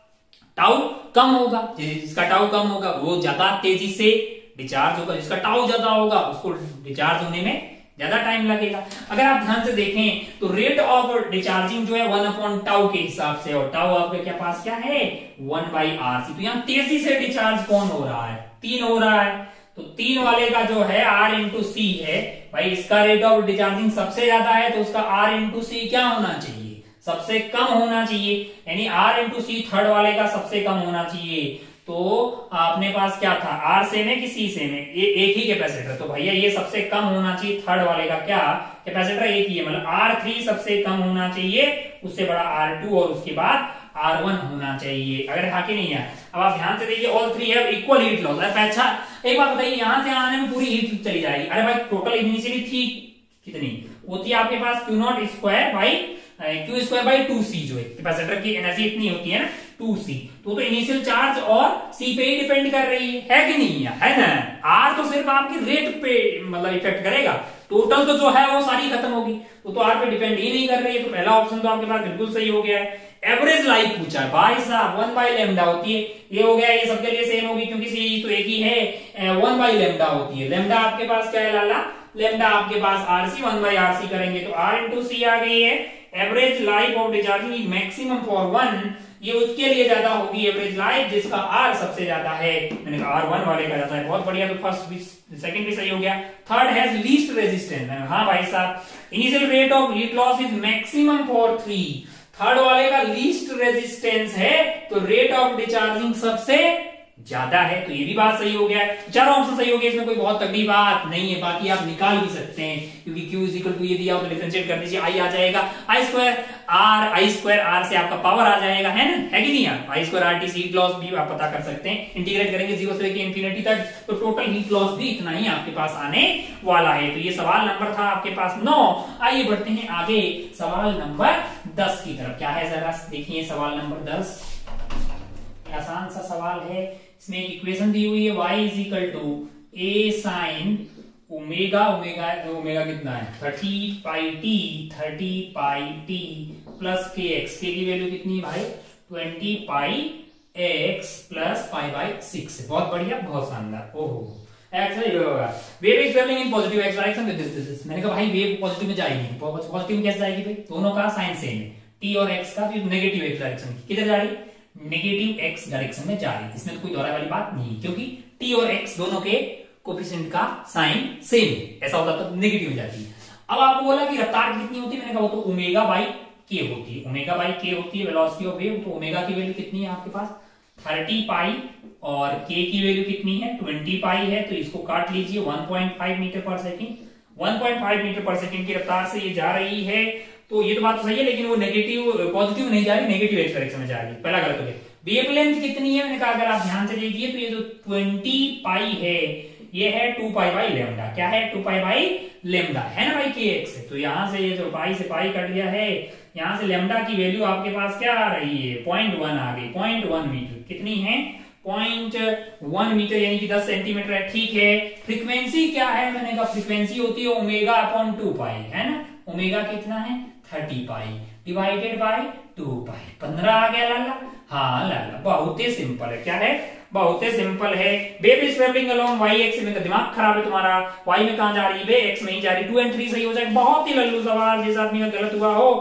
टाउ कम होगा। जिसका टाउ कम होगा वो ज्यादा तेजी से डिचार्ज होगा, जिसका टाउ ज्यादा होगा उसको डिचार्ज होने में ज्यादा टाइम लगेगा। अगर आप ध्यान से देखें तो रेट ऑफ डिचार्जिंग जो है वन अपॉन टाउ के हिसाब से, और टाउ आपके क्या पास क्या है वन बाई आर सी। तो यहाँ तेजी से डिचार्ज कौन हो रहा है, तीन हो रहा है, तो तीन वाले का जो है आर इंटू सी है, भाई इसका रेट ऑफ डिचार्जिंग सबसे ज्यादा है तो उसका आर इंटू सी क्या होना चाहिए, सबसे कम होना चाहिए। यानी आर इंटू सी थर्ड वाले का सबसे कम होना चाहिए। तो आपने पास क्या था, आर सेम है कि सी सेम है, ये एक ही कैपेसिटर, तो भैया ये सबसे कम होना चाहिए थर्ड वाले का क्या कैपेसिटर एक ही है, मतलब आर थ्री सबसे कम होना चाहिए, उससे बड़ा आर टू और उसके बाद आर वन होना चाहिए। अगर हाँ कि नहीं है, अब आप ध्यान से देखिए ऑल थ्री है इक्वल हीट लॉस। अच्छा एक बात बताइए, यहां से आने में पूरी हीट चली जाएगी। अरे भाई टोटल इनिशियली थी कितनी होती है आपके पास, Q naught square by Q square by two C, जो है कैपेसिटर की एनर्जी इतनी होती है ना टू सी, तो तो इनिशियल चार्ज और सी पे ही डिपेंड कर रही है, है कि नहीं है, है ना। आर तो सिर्फ आपकी रेट पे मतलब इफेक्ट करेगा, टोटल तो जो है वो सारी खत्म होगी, तो, तो आर पे डिपेंड ही नहीं कर रही है। तो पहला ऑप्शन तो आपके पास बिल्कुल सही हो गया है। एवरेज लाइफ पूछा है भाई साहब, वन बाई लेमडा होती है, ये हो गया, ये सबके लिए सेम होगी क्योंकि सी तो एक ही है, वन बाई लेमडा होती है। लेमडा आपके पास क्या है लाला, लेमडा आपके पास आरसी, वन बाई आरसी करेंगे तो आर इंटू सी आ गई है। Average life of discharging maximum for one, ये उसके लिए ज्यादा होगी एवरेज लाइफ जिसका आर सबसे ज्यादा है, मैंने कहा आर वन वाले का ज्यादा है। बहुत बढ़िया, तो फर्स्ट भी सेकंड भी सही हो गया। थर्ड हैज लीस्ट रेजिस्टेंस, हाँ भाई साहब, initial rate of heat loss is maximum for three, third वाले का लीस्ट रेजिस्टेंस है तो रेट ऑफ डिचार्जिंग सबसे ज्यादा है, तो ये भी बात सही हो गया। चारों ऑप्शन सही हो गए, इसमें कोई बहुत तगड़ी बात नहीं है, बाकी आप निकाल भी सकते हैं क्योंकि Q इज इक्वल टू ये दिया हो तो डिफरेंशिएट कर दीजिए, आई आ जाएगा, I square R, I square R से आपका पावर आ जाएगा, है ना, है कि नहीं यार, I square R t heat loss भी आप पता कर सकते हैं, इंटीग्रेट करेंगे जीरो से लेकर इंफिनिटी तक, तो टोटल हीट लॉस भी इतना ही आपके पास आने वाला है। तो ये सवाल नंबर था आपके पास नौ। आइए बढ़ते हैं आगे सवाल नंबर दस की तरफ। क्या है जरा देखिए सवाल नंबर दस, आसान सा सवाल है। इसमें एक इक्वेशन दी हुई है y is equal to A sine omega, omega omega कितना है thirty pi t, thirty pi t plus k x, k की वैल्यू कितनी है भाई twenty pi x plus pi by six. बहुत बढ़िया, बहुत शानदार। ओहो एक्स होगा, wave is travelling in positive x direction with this this. मैंने कहा भाई वेव पॉजिटिव में जाएगी, पॉजिटिव में कैसे जाएगी भाई, दोनों का साइन सेम है, टी और एक्स का, तो नेगेटिव एक्स डायरेक्शन किधर जा रही है, नेगेटिव एक्स डायरेक्शन में जा रही है। इसमें तो कोई दोहराई वाली बात नहीं, क्योंकि टी और एक्स दोनों के कोफिशिएंट का साइन सेम है, ऐसा होता तो नेगेटिव हो जाती है। अब आपको बोला कि रफ्तार कितनी होती है, मैंने कहा वो तो ओमेगा बाई के होती है, ओमेगा बाई के होती है वेलोसिटी ऑफ वेव। तो ओमेगा की वैल्यू कितनी है आपके पास थर्टी पाई और के की वैल्यू कितनी है ट्वेंटी पाई है, तो इसको काट लीजिए one point five metre per second, one point five metre per second की रफ्तार से ये जा रही है। तो ये तो बात तो सही है, लेकिन वो नेगेटिव पॉजिटिव नहीं जा रही, नेगेटिव एक्स डायरेक्शन में जा रही है, पहला गलत हो गया। वेवलेंथ कितनी है, मैंने कहा अगर आप ध्यान से देखिए तो ये जो ट्वेंटी पाई है ये है टू पाई बाई लेमडा, क्या है टू पाई बाई लेमडा, है ना भाई के एक्स है। तो यहां से ये जो पाई से पाई कट गया है, यहां से लेमडा की वैल्यू आपके पास क्या आ रही है पॉइंट वन आ गई, पॉइंट वन मीटर कितनी है पॉइंट वन मीटर यानी कि दस सेंटीमीटर है, ठीक है। फ्रीक्वेंसी क्या है, मैंने कहा फ्रीक्वेंसी होती है ओमेगा अपॉन टू पाई, है ना, ओमेगा कितना है thirty pi divided by two pi, पंद्रह आ गया लाला। हाँ लाला बहुत ही सिंपल है, क्या है बहुत ही सिंपल है। Wave is travelling along y x में, दिमाग खराब है तुम्हारा, वाई में कहां जा रही है वे एक्स में ही जा रही, टू एंड थ्री सही हो जाएगा। बहुत ही लल्लू सवाल, जिस आदमी का गलत हुआ हो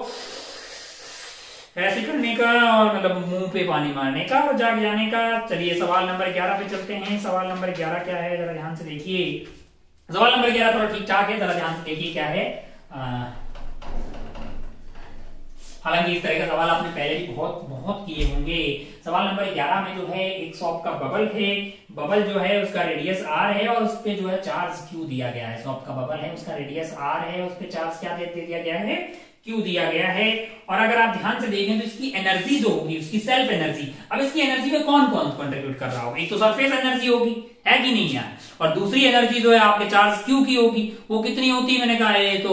ऐसे करने का और मतलब मुंह पे पानी मारने का और जाग जाने का। चलिए सवाल नंबर ग्यारह पे चलते हैं। सवाल नंबर ग्यारह क्या है जरा ध्यान से देखिए, सवाल नंबर ग्यारह थोड़ा ठीक ठाक है, जरा ध्यान से देखिए क्या है। आ, हालांकि इस तरह का सवाल आपने पहले भी बहुत बहुत किए होंगे। सवाल नंबर ग्यारह में जो है एक सॉफ्ट का बबल है, बबल जो है उसका रेडियस आर है और उस पे जो है चार्ज क्यू दिया गया है। सॉफ्ट का बबल है, उसका रेडियस आर है, उस पे चार्ज क्या दे दिया गया है क्यू दिया गया है। और अगर आप ध्यान से देखें तो इसकी एनर्जी जो होगी, उसकी सेल्फ एनर्जी, अब इसकी एनर्जी में कौन कौन कंट्रीब्यूट कर रहा होगा, एक तो सरफेस एनर्जी होगी, है कि नहीं यार, और दूसरी एनर्जी जो है आपके चार्ज क्यू की होगी, वो कितनी होती है, मैंने कहा है तो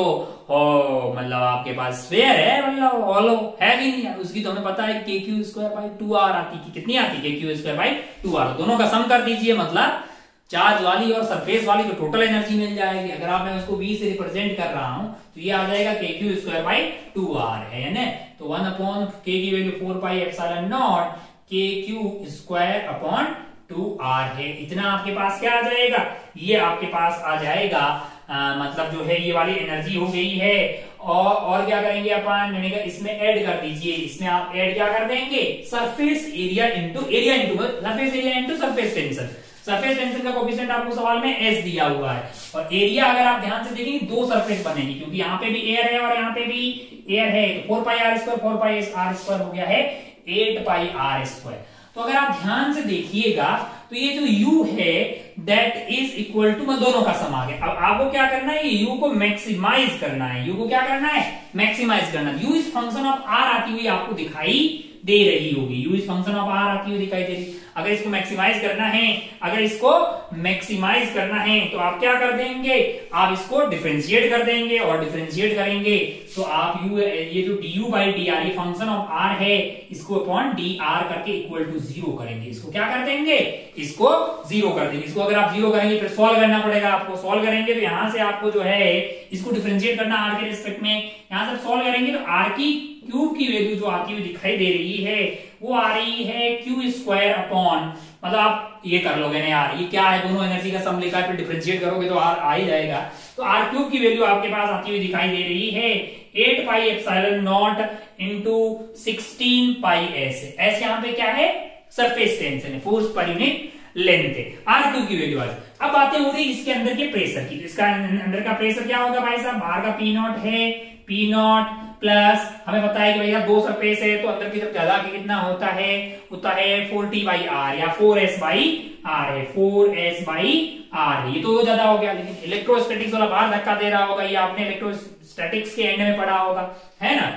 हो मतलब आपके पास स्फीयर है, मतलब हॉलो है भी नहीं है, उसकी तो हमें पता है k q square by two r आती है। कितनी आती है? K q square by two r. दोनों का सम कर दीजिए, मतलब चार्ज वाली और सरफेस वाली तो टोटल एनर्जी मिल जाएगी। अगर आप मैं उसको v से रिप्रेजेंट कर रहा हूं तो ये आ जाएगा k q square by two r है ना। तो वन अपॉन के की value four pi epsilon naught k q square upon two r है। इतना आपके पास क्या आ जाएगा? ये आपके पास आ जाएगा आ, मतलब जो है ये वाली एनर्जी हो गई है। और और क्या करेंगे अपन? मैंने कहा इसमें ऐड कर दीजिए। इसमें आप ऐड क्या कर देंगे? Surface area into area into surface area into surface tension. Surface tension का कोफिशिएंट आपको सवाल में एस दिया हुआ है, और एरिया अगर आप ध्यान से देखेंगे दो सरफेस बनेगी, क्योंकि यहाँ पे भी एयर है और यहाँ पे भी एयर है। तो four pi r square four pi r square हो गया है एट पाई आर स्क्वायर। तो अगर आप ध्यान से देखिएगा तो ये जो u है दैट इज इक्वल टू, मैं दोनों का सम आ गया। अब आपको क्या करना है? ये u को मैक्सिमाइज करना है। u को क्या करना है? मैक्सिमाइज करना है। u is function of r आती हुई आपको दिखाई दे रही होगी। u is function of r आती हुई दिखाई दे रही। अगर इसको मैक्सिमाइज करना है अगर इसको मैक्सिमाइज करना है तो आप क्या कर देंगे? आप इसको डिफरेंशिएट कर देंगे, और डिफरेंशिएट करेंगे तो आप u ये जो du बाई डी आर, ये फंक्शन ऑफ r है, इसको अपॉन डी आर करके इक्वल टू जीरो करेंगे। इसको क्या कर देंगे? इसको जीरो कर देंगे। इसको अगर आप जीरो करेंगे फिर सॉल्व करना पड़ेगा आपको। सॉल्व करेंगे तो यहां से आपको जो है इसको डिफरेंशिएट करना r के रिस्पेक्ट में। यहां से सॉल्व करेंगे तो r की क्यूब की वैल्यू जो आती हुई दिखाई दे रही है वो आ रही है क्यू स्क्वायर अपॉन, मतलब आप ये कर लोगे ना यार, ये क्या है? दोनों एनर्जी का सम लिखा है, फिर डिफरेंशिएट करोगे तो आर आ ही जाएगा। तो आर क्यूब की वैल्यू आपके पास आती हुई दिखाई दे रही है eight pi epsilon naught into sixteen pi S. S यहाँ पे क्या है? सरफेस टेंशन है, फोर्स पर यूनिट लेंथ है। आर क्यूब की वैल्यू आज। अब बातें हो रही इसके अंदर के प्रेशर की। इसका अंदर का प्रेशर क्या होगा भाई साहब? बाहर का पी नॉट है, पी नॉट प्लस हमें पता है कि भैया दो सरफेस है तो अंदर की तरफ ज्यादा की कितना होता है? होता है फोर्टी बाई आर या फोर एस बाई आर है, फोर एस बाई आर है। ये तो ज्यादा हो गया, लेकिन इलेक्ट्रोस्टैटिक्स वाला बाहर धक्का दे रहा होगा, ये आपने इलेक्ट्रोस्टैटिक्स के एंड में पढ़ा होगा, है ना?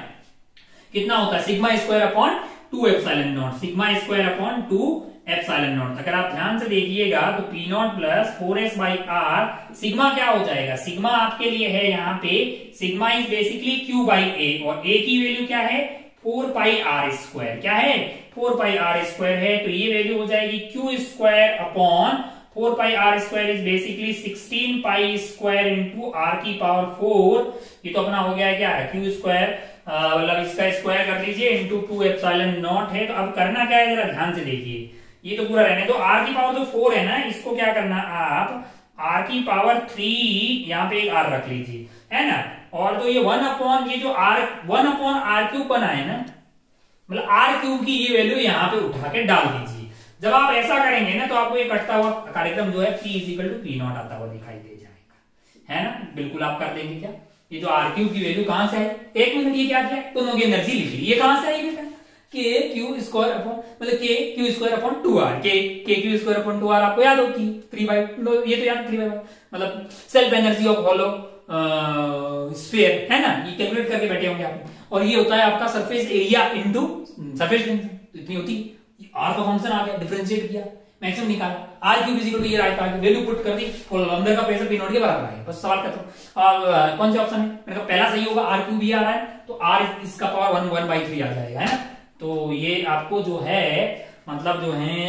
कितना होता है? Sigma square upon two epsilon naught, sigma square upon two epsilon naught. अगर आप ध्यान से देखिएगा तो P naught plus four S by r, sigma क्या हो जाएगा? सिग्मा आपके लिए है यहाँ पे, sigma is basically q by A, और ए की वैल्यू क्या है? Four pi r square. क्या है? फोर पाई आर स्क्वायर है, तो ये वैल्यू हो जाएगी q square upon four pi r square is basically sixteen pi square into r की पावर फोर। ये तो अपना हो गया है क्या है? क्यू स्क्वायर, मतलब इसका स्क्वायर कर लीजिए इंटू टू एप्सिलॉन नॉट है। तो अब करना क्या है? जरा ध्यान से देखिए, ये तो पूरा रहने दो। आर की पावर जो फोर है ना, इसको क्या करना? आप आर की पावर थ्री यहाँ पे एक आर रख लीजिए, है ना? और तो ये वन अपॉन ये जो r one upon r cube बना है ना, मतलब आर क्यूब की ये वैल्यू यहाँ पे उठा के डाल दीजिए। जब आप ऐसा करेंगे ना तो आपको ये कटता हुआ कार्यक्रम जो है P is equal to P naught आता हुआ दिखाई दे जाएगा, है ना? बिल्कुल आप कर देंगे क्या? ये जो आर क्यूब की वैल्यू कहां से है? एक मिनट, ये क्या किया? दोनों की एनर्जी लिख ली। ये कहां से आई बेटा? के क्यू स्क्वायर अपॉन, मतलब k q square upon two r. K k q square upon two r आपको याद होती है, थ्री बाई, ये तो याद थ्री बाई, मतलब self energy of hollow sphere, है ना? ये कैलकुलेट करके बैठे होंगे आप। और ये होता है आपका surface area into surface tension, इतनी होती है। आर का फंक्शन आ गया, डिफरेंशिएट किया, मैक्सिमम निकाला, आर क्यूब इक्वल टू ये राइट आगे वैल्यू पुट कर दी और अंदर का प्रेशर पी नॉट के बराबर आ गया। बस सवाल खत्म। और कौन से ऑप्शन है? मैंने कहा पहला सही होगा, आर क्यूब भी आ रहा है तो आर इसका power one one by three आ जाएगा, है ना? तो ये आपको जो है मतलब जो है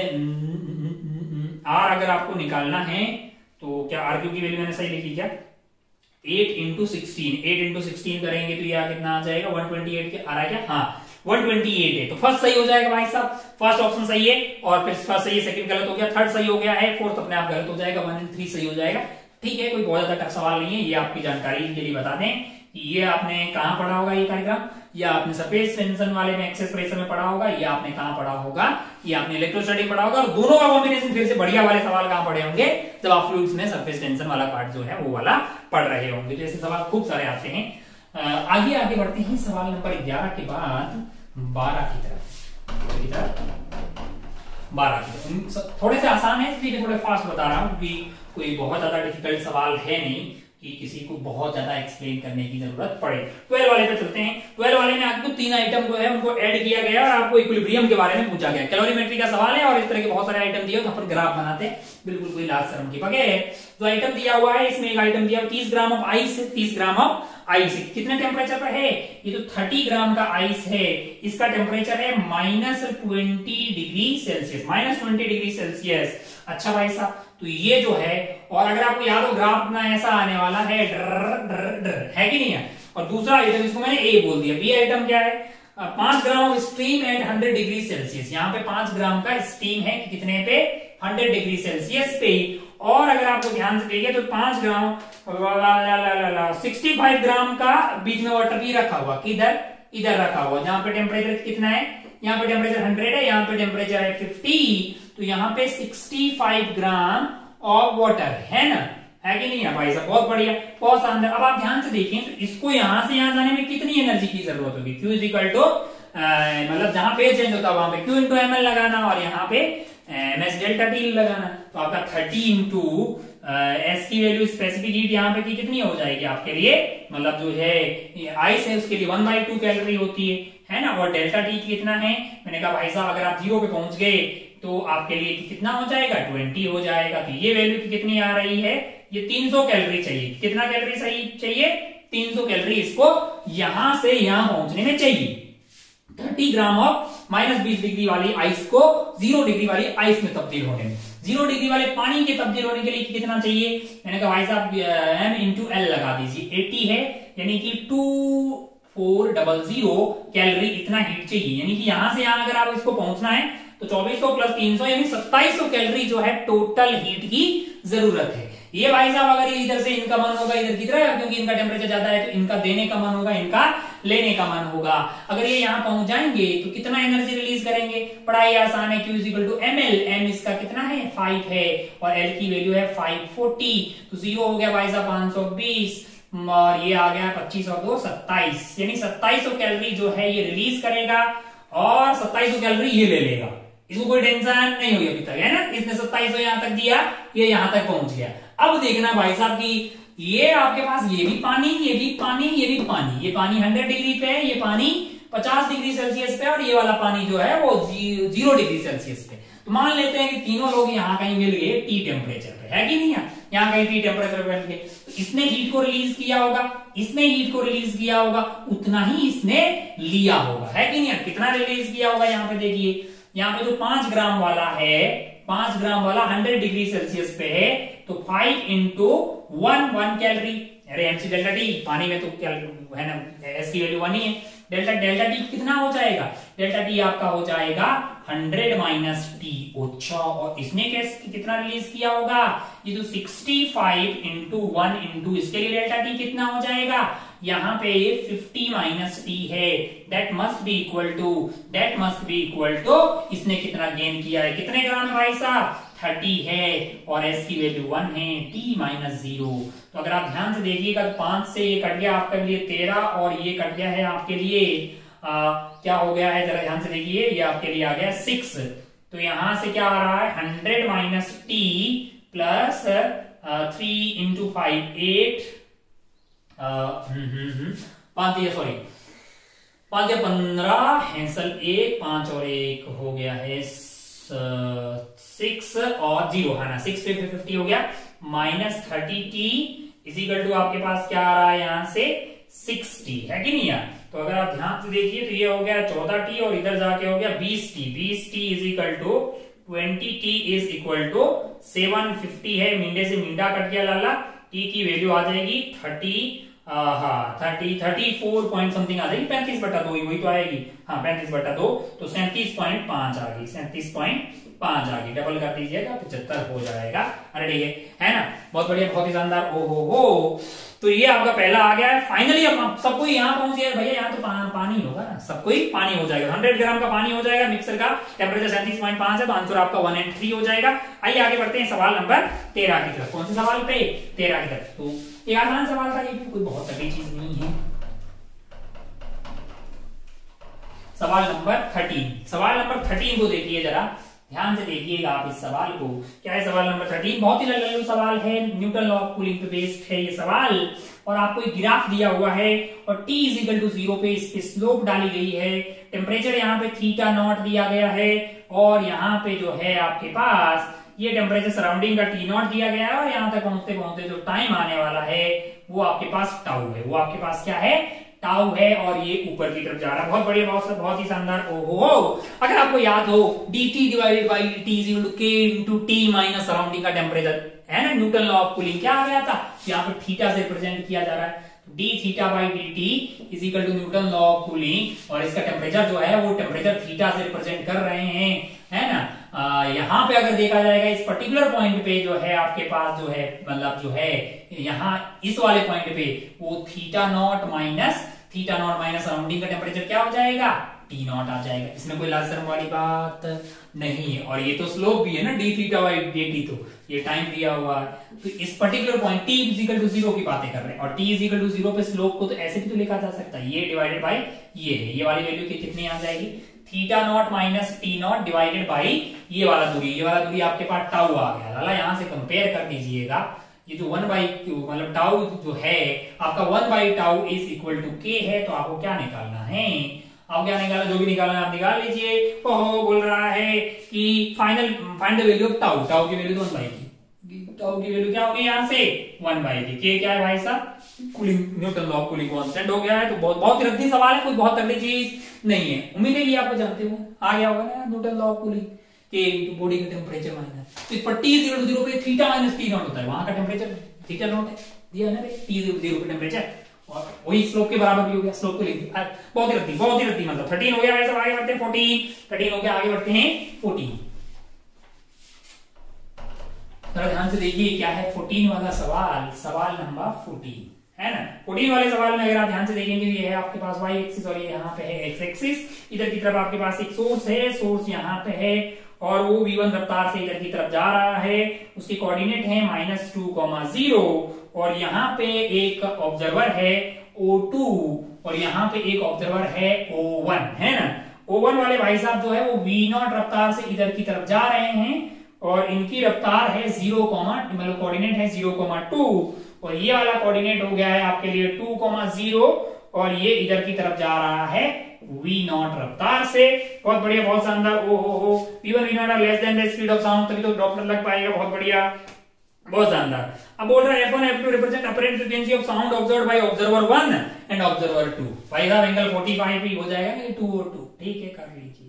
आर अगर आपको निकालना है तो क्या आर क्यूब की वैल्यू मैंने सही लिखी क्या? Eight into sixteen, eight into sixteen करेंगे तो ये कितना आ जाएगा? वन ट्वेंटी एट के आ रहा है क्या? हाँ वन ट्वेंटी एट है। तो फर्स्ट सही हो जाएगा भाई साहब, फर्स्ट ऑप्शन सही है। और फिर फर्स्ट सही है, सेकंड गलत हो गया, थर्ड सही हो गया है, फोर्थ अपने आप गलत हो जाएगा, वन एंड थ्री सही हो जाएगा। ठीक है, कोई बहुत ज्यादा टफ सवाल नहीं है, ये आपकी जानकारी के लिए बता दें। ये आपने कहां पढ़ा होगा ये कार्यक्रम? या आपने सरफेस टेंशन वाले में एक्सेस प्रेशर में पढ़ा होगा, या आपने कहां पढ़ा होगा? ये आपने इलेक्ट्रोस्टैटिक पढ़ा होगा। और दोनों का कॉम्बिनेशन फिर से बढ़िया वाले सवाल कहां पढ़े होंगे? जब आप फ्लूइड्स में सरफेस टेंशन वाला पार्ट जो है वो वाला पढ़ रहे होंगे। तो ऐसे सवाल खूब सारे आते हैं। आगे आगे बढ़ते हैं सवाल नंबर ग्यारह के बाद बारह की तरफ, की तरफ बारह की तरफ। थोड़े से आसान है इसलिए थोड़े फास्ट बता रहा हूं, क्योंकि कोई बहुत ज्यादा डिफिकल्ट सवाल है नहीं। कि किसी को बहुत ज्यादा एक्सप्लेन करने की जरूरत पड़े। ट्वेल्व वाले पे चलते हैं। ट्वेल्व वाले में आपको तीन आइटम जो है उनको ऐड किया गया और आपको इक्विलिब्रियम के बारे में पूछा गया। कैलोरीमेट्री का सवाल है और इस तरह के बहुत सारे आइटम दिए जहां पर ग्राफ बनाते हैं, बिल्कुल कोई लाज शर्म की बगैर है। जो आइटम दिया हुआ है इसमें एक आइटम दिया तीस ग्राम ऑफ आइस, तीस ग्राम ऑफ आइस कितने टेम्परेचर पर है? ये तो तीस ग्राम का आइस है, इसका टेम्परेचर है minus twenty degree Celsius, minus twenty degree Celsius. अच्छा भाई साहब, तो ये जो है, और अगर आपको याद हो ग्राफ अपना ऐसा आने वाला है, डर, डर, डर, है कि नहीं है। और दूसरा आइटम इसको मैंने ए बोल दिया। बी आइटम क्या है? पांच gram of steam at hundred degree Celsius. यहाँ पे पांच ग्राम का स्टीम है कितने पे? हंड्रेड डिग्री सेल्सियस पे। और अगर आपको ध्यान से देखिए तो पांच ग्राम सिक्सटी फाइव ग्राम का बीच में वाटर भी रखा हुआ, किधर? इधर रखा हुआ, जहां पे टेम्परेचर कितना है? यहाँ पे टेम्परेचर हंड्रेड है, यहाँ पे टेम्परेचर है फिफ्टी, तो यहाँ पे sixty five gram of water है ना, है कि नहीं है भाई साहब? बहुत बढ़िया, बहुत शानदार। अब आप ध्यान से देखिए तो इसको यहां से यहां जाने में कितनी एनर्जी की जरूरत होगी? Q इज इक्वल टू, मतलब जहां फेज चेंज होता है वहां पे Q इंटू एम एल लगाना और यहाँ पे एम एस डेल्टा टी लगाना। तो आपका थर्टी इंटू एस की वैल्यू स्पेसिफिक हीट यहाँ पे की कितनी हो जाएगी आपके लिए? मतलब जो है आइस है उसके लिए वन बाई टू कैलोरी होती है, है ना। और डेल्टा टी कितना है? मैंने कहा भाई साहब अगर आप जीरो पे पहुंच गए तो आपके लिए कितना हो जाएगा? ट्वेंटी हो जाएगा। तो ये वैल्यू कितनी आ रही है? ये तीन सौ कैलोरी चाहिए। कितना कैलोरी सही चाहिए? तीन सौ कैलोरी इसको यहां से यहां पहुंचने में चाहिए। तीस ग्राम ऑफ माइनस बीस डिग्री वाली आइस को जीरो डिग्री वाली आइस में तब्दील होने में, जीरो डिग्री वाले पानी के तब्दील होने के लिए कितना चाहिए? मैंने कहा भाई साहब एम इंटू एल लगा दीजिए। अस्सी है यानी कि two four double zero calorie इतना हीट चाहिए। यानी कि यहां से यहां अगर आप इसको पहुंचना है तो चौबीस सौ प्लस तीन सौ यानी सत्ताईस सौ कैलोरी जो है टोटल हीट की जरूरत है। ये भाई साहब अगर इधर से इनका मन होगा इधर की तरह, क्योंकि इनका टेम्परेचर ज्यादा है तो इनका देने का मन होगा, इनका लेने का मन होगा। अगर ये यहां पहुंच जाएंगे तो कितना एनर्जी रिलीज करेंगे? पढ़ाई आसान है। Q is equal to M L, M इसका कितना है? फाइव है और एल की वैल्यू है फाइव फोर्टी। तो जीरो हो गया भाई साहब पांच सौ बीस और ये आ गया पच्चीस और दो सत्ताईस, यानी सत्ताईस सौ कैलोरी जो है ये रिलीज करेगा और सत्ताईस सौ कैलोरी ये ले लेगा। इसको कोई टेंशन नहीं हुई अभी तक, है ना। इसने सत्ताईस सौ यहां तक दिया, ये यहां तक पहुंच गया। अब देखना भाई साहब कि ये आपके पास ये भी पानी, ये भी पानी, ये भी पानी, ये पानी हंड्रेड डिग्री पे है, ये पानी पचास डिग्री सेल्सियस पे और ये वाला पानी जो है वो जीरो डिग्री सेल्सियस पे। तो मान लेते हैं कि तीनों लोग यहाँ कहीं मिल गए टी टेम्परेचर पे, है कि नहीं है? यहाँ कहीं टी टेम्परेचर पे मिल गए तो इसने हीट को रिलीज किया होगा, इसने हीट को रिलीज किया होगा, उतना ही इसने लिया होगा, है कि नहीं? कितना रिलीज किया होगा यहाँ पे देखिए, यहाँ पे जो पांच ग्राम वाला है, पांच ग्राम वाला हंड्रेड डिग्री सेल्सियस पे है तो five into one one calorie. अरे एमसी डेल्टा टी पानी में तो क्या है ना, एस की वैल्यू वन ही है। डेल्टा डेल्टा टी कितना हो जाएगा? डेल्टा टी आपका हो जाएगा हंड्रेड माइनस टी। अच्छा, और इसने कैसे कितना रिलीज किया होगा? ये जो sixty five into one into इसके लिए डेल्टा टी कितना हो जाएगा? यहाँ पे फिफ्टी माइनस टी है, that must be equal to, that must be equal to इसने कितना गेन किया है? कितने ग्राम है भाई साहब? थर्टी है और एस की वैल्यू वन है, टी माइनस जीरो। तो अगर आप ध्यान से देखिएगा पांच से ये कट गया आपके लिए तेरह और ये कट गया है आपके लिए आ, क्या हो गया है? जरा ध्यान से देखिए, ये आपके लिए आ गया सिक्स। तो यहां से क्या आ रहा है? Hundred minus T plus three into five eight, पांच दिया सॉरी पांच या पंद्रह, हैंसल एक, पांच और एक हो गया है सिक्स और जीरो, है ना। सिक्स पे फिफ्टी हो गया, minus thirty T is equal to आपके पास क्या आ रहा है यहाँ से? सिक्सटी, है कि नहीं यार? तो अगर आप ध्यान से देखिए तो ये हो गया चौदह टी और इधर जाके हो गया बीस टी। बीस T is equal to twenty T is equal to seven fifty है, मींडे से मींडा कट गया लाला, टी की वैल्यू आ जाएगी थर्टी, हाँ thirty thirty four point something आ जाएगी, पैंतीस बटा दो वही तो आएगी, हाँ पैंतीस बटा दो, तो सैंतीस पॉइंट पांच आ गई, सैंतीस पॉइंट पांच आ गई, डबल कर दीजिएगा पचहत्तर हो जाएगा। अरे ठीक है, है ना, बहुत बढ़िया, बहुत ही शानदार। ओ हो हो, तो ये आपका पहला आ गया है। फाइनली अब सबको यहाँ पहुंच गया भैया, यहाँ तो पा, पानी होगा ना, सबको ही पानी हो जाएगा, हंड्रेड ग्राम का पानी हो जाएगा, मिक्सर का टेम्परेचर सैंतीस पॉइंट पांच है, तो आंसर आपका वन एंड थ्री हो जाएगा। आइए आगे बढ़ते हैं सवाल नंबर तेरह की तरफ। कौन से सवाल पे? तेरह की तरफ। तो एक आसान सवाल था, ये भी कोई बहुत तगड़ी चीज नहीं है। सवाल नंबर थर्टीन, सवाल नंबर थर्टीन को देखिए जरा ध्यान से देखिएगा आप इस सवाल को। क्या है सवाल नंबर थर्टीन, बहुत ही लल्लू सवाल है, न्यूटन लॉ ऑफ कूलिंग पे बेस्ड है ये सवाल। और आपको एक ग्राफ दिया हुआ है और t is equal to zero पे इस पे स्लोप डाली गई है। टेम्परेचर यहाँ पे थीटा नॉट दिया गया है और यहाँ पे जो है आपके पास ये टेम्परेचर सराउंडिंग का टी नॉट दिया गया है और यहाँ तक पहुंचते पहुंचते जो टाइम आने वाला है वो आपके पास टाउ है, वो आपके पास क्या है, टाउ है और ये ऊपर की तरफ जा रहा है। बहुत बढ़िया, बहुत बहुत ही शानदार। ओहो, अगर आपको याद हो D T divided by T is equal to K into T minus surrounding का टेम्परेचर है ना, न्यूटन लॉ ऑफ कूलिंग क्या आ गया था, यहाँ पे थीटा से रिप्रेजेंट किया जा रहा है, D theta by D T is equal to Newton law of cooling और इसका टेम्परेचर जो है वो टेम्परेचर थीटा से रिप्रेजेंट कर रहे हैं, है ना। आ, यहाँ पे अगर देखा जाएगा इस पर्टिकुलर पॉइंट पे जो है आपके पास जो है मतलब जो है यहाँ इस वाले पॉइंट पे वो theta not minus theta not minus surrounding का टेम्परेचर क्या हो जाएगा, टी नॉट आ जाएगा। इसमें कोई लाज शर्म वाली बात नहीं है। और ये तो स्लोप भी है ना, D theta by D T, तो ये टाइम दिया हुआ है। तो इस particular point T is equal to zero की बातें कर रहे हैं और T is equal to zero पे स्लोप को तो ऐसे भी तो लिखा जा सकता है, ये डिवाइडेड बाई ये है, ये वाली वैल्यू कितनी आ जाएगी, theta not minus T not divided by ये वाला दूरी, ये वाला दूरी आपके पास टाउ आ गया। लाला यहाँ से कंपेयर कर दीजिएगा, ये जो वन बाई मतलब टाउ जो है आपका one by tau is equal to K है, तो आपको क्या निकालना है, आप क्या निकालना, जो भी निकालना है आप निकाल लीजिए। ओहो, बोल रहा है कि final find the value of tau, tau की वैल्यू तो वन बाई की, टाउ की वैल्यू क्या होगी यहाँ से वन बाई की, के क्या है भाई साहब, cooling Newton law of cooling constant हो गया है। तो बहुत बहुत रद्दी सवाल है, कोई बहुत तगड़ी चीज नहीं है। उम्मीद है कि आपको जानते हो आ गया होगा ना Newton law of cooling, K into body का टेम्परेचर माइनस, तो इस पर टी जीरो जीरो पे थीटा माइनस टी नॉट होता है, वहां का टेम्परेचर थीटा नॉट है दिया है ना टी जीरो पे टेम्परेचर, और वही स्लोप के बराबर भी हो गया, स्लोप को लिख दिया। बहुत ही रद्दी बहुत ही रद्दी मतलब थर्टीन हो गया भाई साहब, आगे बढ़ते हैं फोर्टीन, थर्टीन हो गया आगे बढ़ते हैं फोर्टीन। थोड़ा ध्यान से देखिए क्या है फोर्टीन वाला सवाल, सवाल नंबर फोर्टीन है ना। फोर्टीन वाले सवाल में अगर आप ध्यान से देखेंगे ये है आपके पास वाई एक्सिस और ये यहाँ पे है एक्स एक्सिस, इधर की तरफ आपके पास एक सोर्स है, सोर्स यहाँ पे है और वो वी वन रफ्तार से इधर की तरफ जा रहा है, उसके कोऑर्डिनेट है माइनस टू कॉमा जीरो और यहाँ पे एक ऑब्जर्वर है ओ टू और यहाँ पे एक ऑब्जर्वर है ओ वन है ना। ओ वन वाले भाई साहब जो है वो वी नॉट रफ्तार से इधर की तरफ जा रहे हैं और इनकी रफ्तार है जीरो कॉमा मतलब कोऑर्डिनेट है जीरो कॉमा टू और ये वाला कोऑर्डिनेट हो गया है आपके लिए टू कॉमा जीरो और ये इधर की तरफ जा रहा है वी नॉट रफ्तार से। बहुत बढ़िया, बहुत शानदार। ओ हो हो V one V not are less than the speed of sound, तभी तो डॉपलर लग पाएगा। बहुत बढ़िया, बहुत शानदार। अब बोल रहा है F one F two represent apparent frequency of sound observed by observer one and observer two. भाई साहब एंगल फोर्टी फाइव ही हो जाएगा ना, टू और टू, ठीक है कर लीजिए।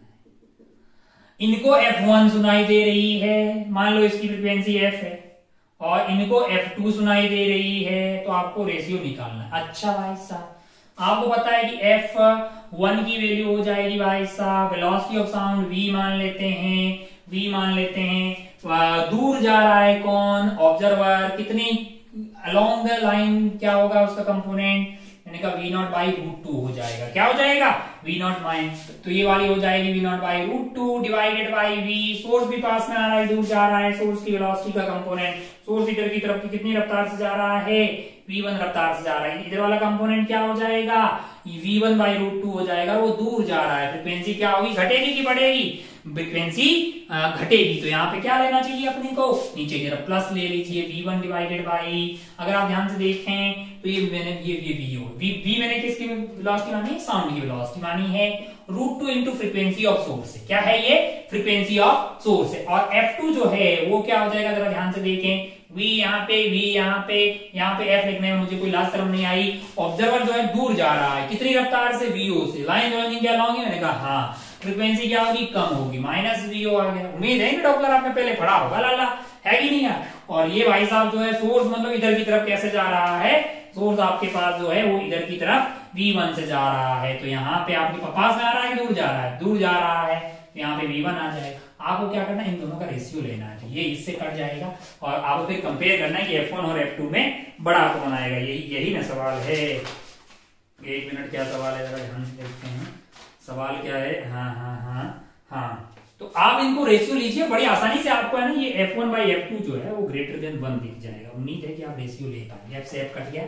इनको एफ वन सुनाई दे रही है, मान लो इसकी फ्रीक्वेंसी एफ है और इनको एफ टू सुनाई दे रही है, तो आपको रेशियो निकालना है। अच्छा भाई साहब आपको पता है कि एफ वन की वैल्यू हो जाएगी भाई साहब वेलोसिटी ऑफ साउंड v मान लेते हैं, v मान लेते हैं। दूर जा रहा है कौन, ऑब्जर्वर, कितनी अलोंग द लाइन क्या होगा उसका कंपोनेंट, यानी का V not by root two हो जाएगा। क्या हो जाएगा वी नॉट बाई, तो ये वाली हो जाएगी V not by root two divided by V. Source भी पास में आ रहा है, दूर जा रहा है, सोर्स की वेलोसिटी का कंपोनेंट, सोर्स इधर की तरफ की कितनी रफ्तार से जा रहा है वी वन रफ्तार से जा रहा है, इधर वाला कंपोनेंट क्या हो जाएगा V one by root two हो जाएगा, वो दूर जा रहा है। फ्रीक्वेंसी क्या होगी, घटेगी कि बढ़ेगी, फ्रीक्वेंसी घटेगी। तो यहाँ पे क्या लेना चाहिए अपने को, नीचे की तरफ प्लस ले लीजिए वी वन डिवाइडेड बाई, अगर आप ध्यान से देखें तो ये मैंने ये ये वी हो वी, वी मैंने किसकी वेलोसिटी मानी है, साउंड की वेलोसिटी मानी है, root two into frequency of source है, क्या है ये फ्रीक्वेंसी ऑफ सोर्स है। और एफ टू जो है वो क्या हो जाएगा, जरा ध्यान से देखें, v यहाँ पे v यहाँ पे यहाँ पे f लिखने में मुझे कोई लाज शर्म नहीं आई। ऑब्जर्वर जो है दूर जा रहा है, कितनी रफ्तार से, vo से। लाइन जॉइनिंग क्या लॉन्ग है, मैंने कहा हाँ, फ्रीक्वेंसी क्या होगी, कम होगी, माइनस vo आ गया। उम्मीद है कि डॉक्टर आपने पहले पढ़ा होगा, लाला है कि नहीं यार। और ये भाई साहब जो है सोर्स मतलब इधर की तरफ कैसे जा रहा है, सोर्स आपके पास जो है वो इधर की तरफ वी वन से जा रहा है, तो यहाँ पे आपके पास में आ रहा है कि दूर जा रहा है, दूर जा रहा है, तो यहाँ पे वी वन आ जाएगा। आपको क्या करना है, इन दोनों का रेशियो लेना है, ये इससे कट जाएगा और आपको फिर कंपेयर करना है कि एफ वन और एफ टू में बड़ा कौन आएगा। यही यही ना सवाल है। एक मिनट, क्या सवाल है, जरा ध्यान से देखते हैं सवाल क्या है। हाँ हाँ हाँ हाँ, तो आप इनको रेशियो लीजिए, बड़ी आसानी से आपको है ना ये F one by F two जो है वो ग्रेटर देन वन दिख जाएगा। उम्मीद है कि आप रेशियो ले पाएंगे। एफ से एफ कट गया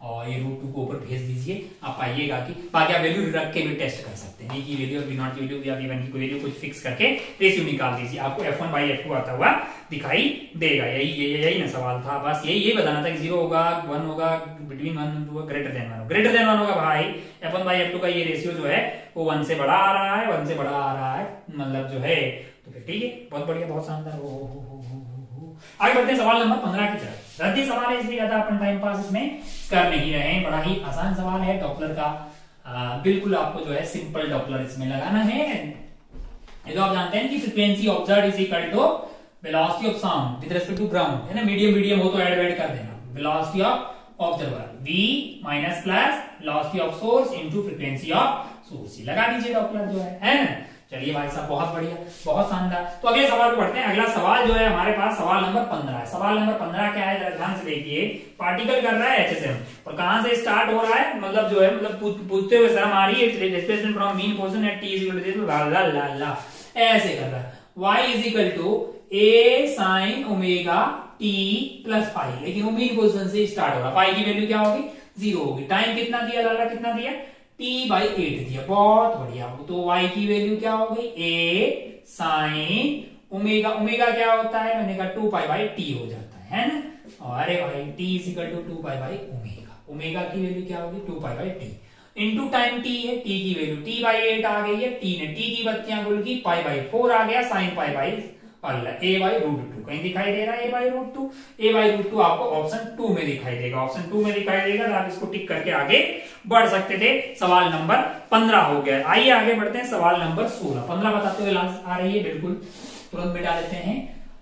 और ये रूट टू को ऊपर भेज दीजिए, आप पाइएगा कि बाकी आप वैल्यू रख के भी टेस्ट कर सकते हैं, की वैल्यू और वी नॉट की वैल्यू या वी वन की वैल्यू कुछ फिक्स करके रेशियो निकाल दीजिए, आपको F one by F two आता हुआ दिखाई देगा। यही यही यही ना सवाल था, बस यही यही बताना था कि जीरो होगा, वन होगा, between one two greater than one, greater than one होगा भाई, F one by F two का ये रेशियो जो है वो वन से बड़ा आ रहा है, वन से बड़ा आ रहा है मतलब जो है, तो फिर ठीक है, बहुत बढ़िया, बहुत शानदार। हो हो हो हो आगे बढ़ते हैं सवाल नंबर पंद्रह की तरफ। रद्दी सवाल है इसलिए ज्यादा अपन टाइम पास इसमें कर नहीं रहे हैं, बड़ा ही आसान सवाल है डॉपलर का। आ, बिल्कुल आपको जो है सिंपल डॉपलर इसमें लगाना है। ये तो आप जानते हैं कि frequency observed is equal to velocity of sound with respect to ground, है ना, मीडियम मीडियम हो तो ऐड ऐड कर देना, velocity of observer v minus plus velocity of source into frequency of source, लगा दीजिए डॉपलर जो है, है ना। चलिए भाई साहब, बहुत बढ़िया, बहुत शानदार। तो अगले सवाल को पढ़ते हैं। अगला सवाल जो है हमारे पास सवाल नंबर पंद्रह है। सवाल नंबर पंद्रह क्या है, जरा ध्यान से देखिए। पार्टिकल कर रहा है एचएसएम, और कहां से स्टार्ट हो रहा है, मतलब जो है मतलब पूछते हुए शर्म आ रही है, displacement from mean position at T is equal to ला ला ला ला ऐसे कर रहा है, y is equal to A sine omega T plus five, लेकिन वो मीन पोजीशन से स्टार्ट हो रहा है। फाइव की वैल्यू क्या होगी, जीरो होगी। टाइम कितना दिया लाला, कितना दिया, t बाई एट दिया, बहुत बढ़िया। तो y की वैल्यू क्या हो गई, a साइन ओमेगा, ओमेगा क्या होता है, मैंने कहा टू पाई बाई टी हो जाता है, है ना। अरे भाई t is equal to two pi by omega, omega की वैल्यू क्या होगी, two pi by T into time t है, t की वैल्यू t बाई एट आ गई है, t ने t की बत्तियां गुल की, पाई बाई फोर आ गया, साइन पाई बाई अल्लाह, a बाई रूट टू कहीं दिखाई दे रहा है, a by root two, a by root two आपको ऑप्शन टू में दिखाई देगा, ऑप्शन टू में दिखाई देगा, तो आप इसको टिक करके आगे बढ़ सकते थे। सवाल नंबर पंद्रह हो गया। आइए आगे बढ़ते हैं सवाल नंबर सोलह। पंद्रह बताते हुए लास्ट आ रही है, बिल्कुल तुरंत मिटा देते हैं।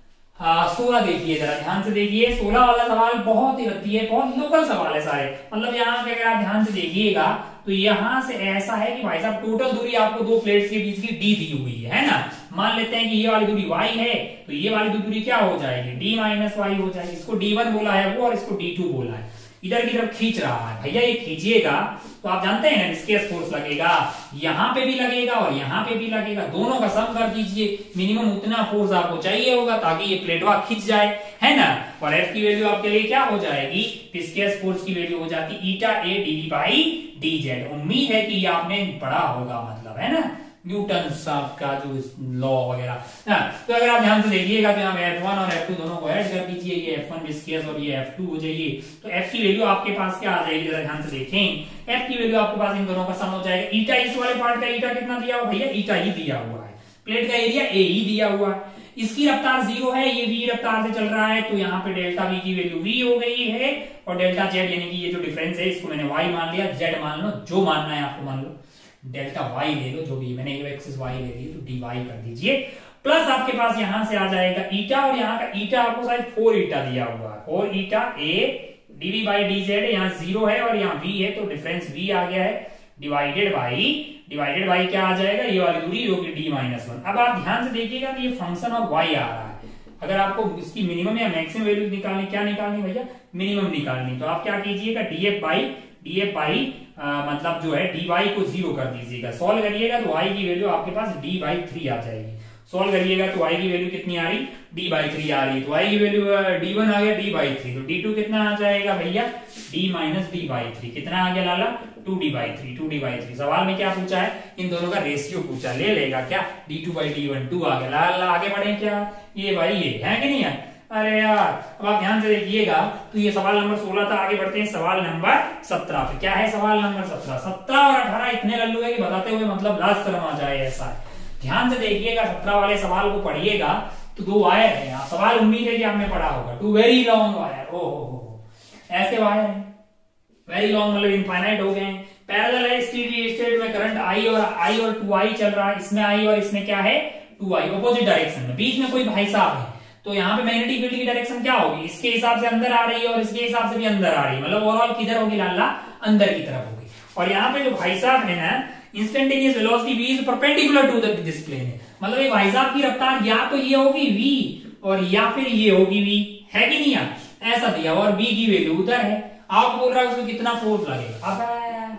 सोलह देखिए, जरा ध्यान से देखिए। सोलह वाला सवाल बहुत ही रद्दी है, बहुत लोकल सवाल है सारे, मतलब यहाँ पे अगर आप ध्यान से देखिएगा तो यहां से ऐसा है कि भाई साहब टोटल दूरी आपको दो प्लेट्स के बीच की डी दी हुई है, है ना। मान लेते हैं कि ये वाली दूरी y है, तो ये वाली दूरी क्या हो जाएगी, d माइनस वाई हो जाएगी। इसको डी वन बोला है वो, और इसको डी टू बोला है। इधर की तरफ खींच रहा है भैया, ये खींचिएगा तो आप जानते हैं ना विस्कस फोर्स लगेगा, यहां पे भी लगेगा और यहां पे भी लगेगा, दोनों का सम कर दीजिए, मिनिमम उतना फोर्स आपको चाहिए होगा ताकि ये प्लेटवा खींच जाए, है ना। और F की वैल्यू आपके लिए क्या हो जाएगी, विस्कस फोर्स की वैल्यू हो जाती eta A D V by D Z. उम्मीद है कि ये आपने पढ़ा होगा, मतलब है ना, न्यूटन साहब का जो लॉ वगैरह। तो अगर आप ध्यान से देखिएगा तो यहाँ एफ वन और एफ टू दोनों को ऐड कर दीजिए, ये एफ वन विस्कस और ये एफ टू हो जाइए, तो एफ की वैल्यू आपके पास क्या आ जाएगी, जरा ध्यान से देखें। एफ की वैल्यू आपके पास इन दोनों का सम हो जाएगा। ईटा इस वाले पार्ट का ईटा कितना दिया हुआ भैया, ईटा ही दिया हुआ है, प्लेट का एरिया ए ही दिया हुआ है, इसकी रफ्तार जीरो है, ये वी रफ्तार से चल रहा है, तो यहाँ पे डेल्टा वी की वैल्यू वी हो गई है, और डेल्टा जेड यानी कि ये जो डिफरेंस है इसको मैंने वाई मान लिया, जेड मान लो, जो मानना है आपको मान लो, डेल्टा वाई ले लो, जो भी मैंने एक्सिस वाई ले ली, तो डी वाई कर दीजिए। प्लस आपके पास यहां से आ जाएगा ईटा, और यहाँ का ईटा आपको शायद फोर ईटा दिया हुआ है, four eta A D V by D Z, यहाँ जीरो है और यहाँ वी है, तो डिफरेंस वी आ गया है, डिवाइडेड बाई डिवाइडेड बाई क्या आ जाएगा, ये वाली दूरी जो कि डी माइनस वन। अब आप ध्यान से देखिएगा कि ये फंक्शन ऑफ वाई आ रहा है, अगर आपको इसकी मिनिमम या मैक्सिमम वैल्यू निकालनी, क्या निकालनी भैया, मिनिमम निकालनी, तो आप क्या कीजिएगा, डीएफ बाई डीएफ बाई मतलब जो है डी वाई को जीरो कर दीजिएगा, सॉल्व करिएगा तो वाई की वैल्यू आपके पास डी बाई थ्री आ जाएगी। सॉल्व करिएगा तो वाई की वैल्यू कितनी आ रही, डी बाई थ्री आ रही है, तो वाई की वैल्यू डी वन आ गया, डी बाई थ्री, तो डी टू कितना आ जाएगा भैया, D minus D by three, कितना आ गया लाला, two D by three, two D by three. सवाल में क्या पूछा है, इन दोनों का रेशियो पूछा, ले लेगा क्या, D two by D one, two आ गया लाला। आगे बढ़े क्या, ये भाई ये है कि नहीं है, अरे यार अब आप ध्यान से देखिएगा तो ये सवाल नंबर सोलह था। आगे बढ़ते हैं सवाल नंबर सत्रह पे। क्या है सवाल नंबर सत्रह, सत्रह और अठारह इतने लल्लू है कि बताते हुए मतलब लास्ट शर्म आ जाए, ऐसा है। ध्यान से देखिएगा, सत्रह वाले सवाल को पढ़िएगा तो दो वायर है यहाँ, सवाल उम्मीद है कि आपने पढ़ा होगा, टू वेरी लॉन्ग वायर, ओ हो ऐसे वायर है, वेरी लॉन्ग मतलब इनफाइनाइट हो गए हैं, पैरेलल है, स्टेडी स्टेट में करंट आई और आई और टू आई चल रहा है, इसमें आई और इसमें क्या है, टू आई, अपोजिट डायरेक्शन में, बीच में कोई भाई साहब है, तो यहाँ पे मैग्नेटिक फील्ड की डायरेक्शन क्या होगी, इसके हिसाब से अंदर आ रही है और इसके हिसाब से भी अंदर आ रही है, मतलब ओवरऑल किधर होगी लाला, अंदर की तरफ होगी। और यहाँ पे जो भाई साहब है ना, instantaneous velocity v is perpendicular to the this plane है, मतलब ये भाई साहब की रफ्तार या तो ये होगी v और या फिर ये होगी v, है कि नहीं यार, ऐसा दिया, और v की वैल्यू उधर है, आप बोल रहे हो उसमें कितना फोर्स लगेगा, अब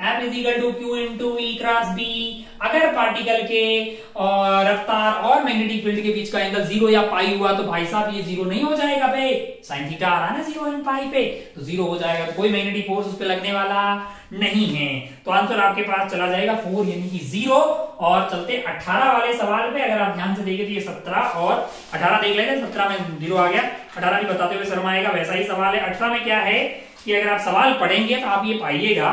F is equal to Q into V cross B. अगर पार्टिकल के रफ्तार और मैग्नेटिक फील्ड के बीच का एंगल जीरो या पाई हुआ तो भाई साहब ये जीरो नहीं हो जाएगा भाई, साइन थीटा आ रहा है ना जीरो एंड पाई पे, तो जीरो हो जाएगा, तो कोई मैग्नेटिक फोर्स उस पर लगने वाला नहीं है। तो आंसर आपके पास चला जाएगा फोर यानी कि जीरो। और चलते अठारह वाले सवाल पे, अगर आप ध्यान से देखें तो ये सत्रह और अठारह देख लेते, सत्रह में जीरो आ गया, अठारह भी बताते हुए शर्मा आएगा, वैसा ही सवाल है। अठारह में क्या है कि अगर आप सवाल पढ़ेंगे तो आप ये पाइएगा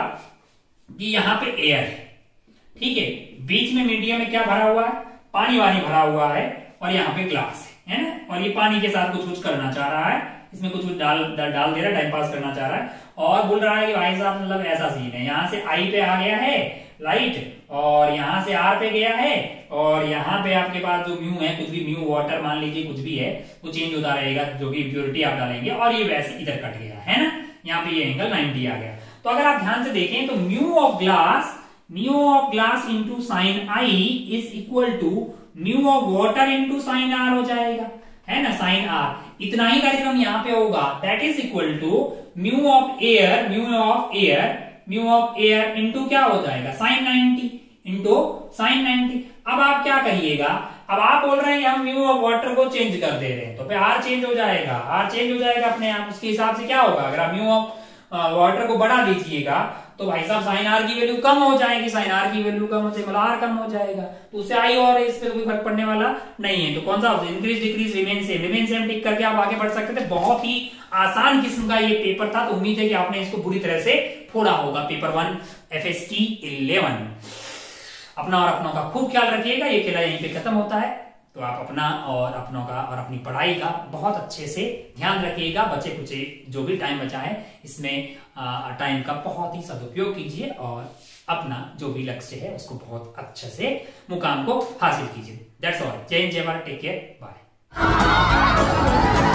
कि यहाँ पे एयर है, ठीक है, बीच में मीडियम में क्या भरा हुआ है, पानी वानी भरा हुआ है, और यहाँ पे ग्लास है, है ना, और ये पानी के साथ कुछ कुछ करना चाह रहा है, इसमें कुछ कुछ डाल डाल दे रहा है, टाइम पास करना चाह रहा है, और बोल रहा है कि भाई साहब मतलब ऐसा सीन है, यहाँ से आई पे आ गया है लाइट, और यहाँ से आर पे गया है, और यहाँ पे आपके पास जो म्यू है, कुछ भी म्यू वाटर मान लीजिए कुछ भी है, वो चेंज होता रहेगा, जो भी इम्प्योरिटी आप डालेंगे, और ये वैसे इधर कट गया है ना, यहाँ पे ये एंगल नाइंटी आ गया। तो अगर आप ध्यान से देखें तो mu of glass mu of glass into sine I is equal to mu of water into sine R हो जाएगा, है ना, साइन आर। इतना ही कार्यक्रम यहाँ पे होगा, that is equal to mu of air mu of air mu of air into क्या हो जाएगा, sine ninety into sine ninety. अब आप क्या करिएगा, अब आप बोल रहे हैं हम म्यू ऑफ वाटर को चेंज कर दे रहे हैं, तो फिर आर चेंज हो जाएगा, आर चेंज हो जाएगा अपने आप, उसके हिसाब से क्या होगा, अगर आप म्यू ऑफ वाटर को बढ़ा दीजिएगा तो भाई साहब साइन आर की वैल्यू कम हो जाएगी, साइन आर की वैल्यू कम हो जाएगी, मतलब आर कम हो जाएगा, तो उससे आई और इस पे कोई फर्क पड़ने वाला नहीं है। तो कौन सा option, increase decrease remain same, remain same tick करके आप आगे बढ़ सकते थे। बहुत ही आसान किस्म का ये पेपर था, तो उम्मीद है कि आपने इसको बुरी तरह से फोड़ा होगा। Paper one F S T eleven. अपना और अपनों का खूब ख्याल रखिएगा। ये खेला यहीं पे खत्म होता है, तो आप अपना और अपनों का और अपनी पढ़ाई का बहुत अच्छे से ध्यान रखिएगा। बचे कुचे जो भी टाइम बचा है इसमें टाइम का बहुत ही सदुपयोग कीजिए और अपना जो भी लक्ष्य है उसको बहुत अच्छे से मुकाम को हासिल कीजिए। That's all. जय हिंद, जय भारत, टेक केयर, बाय।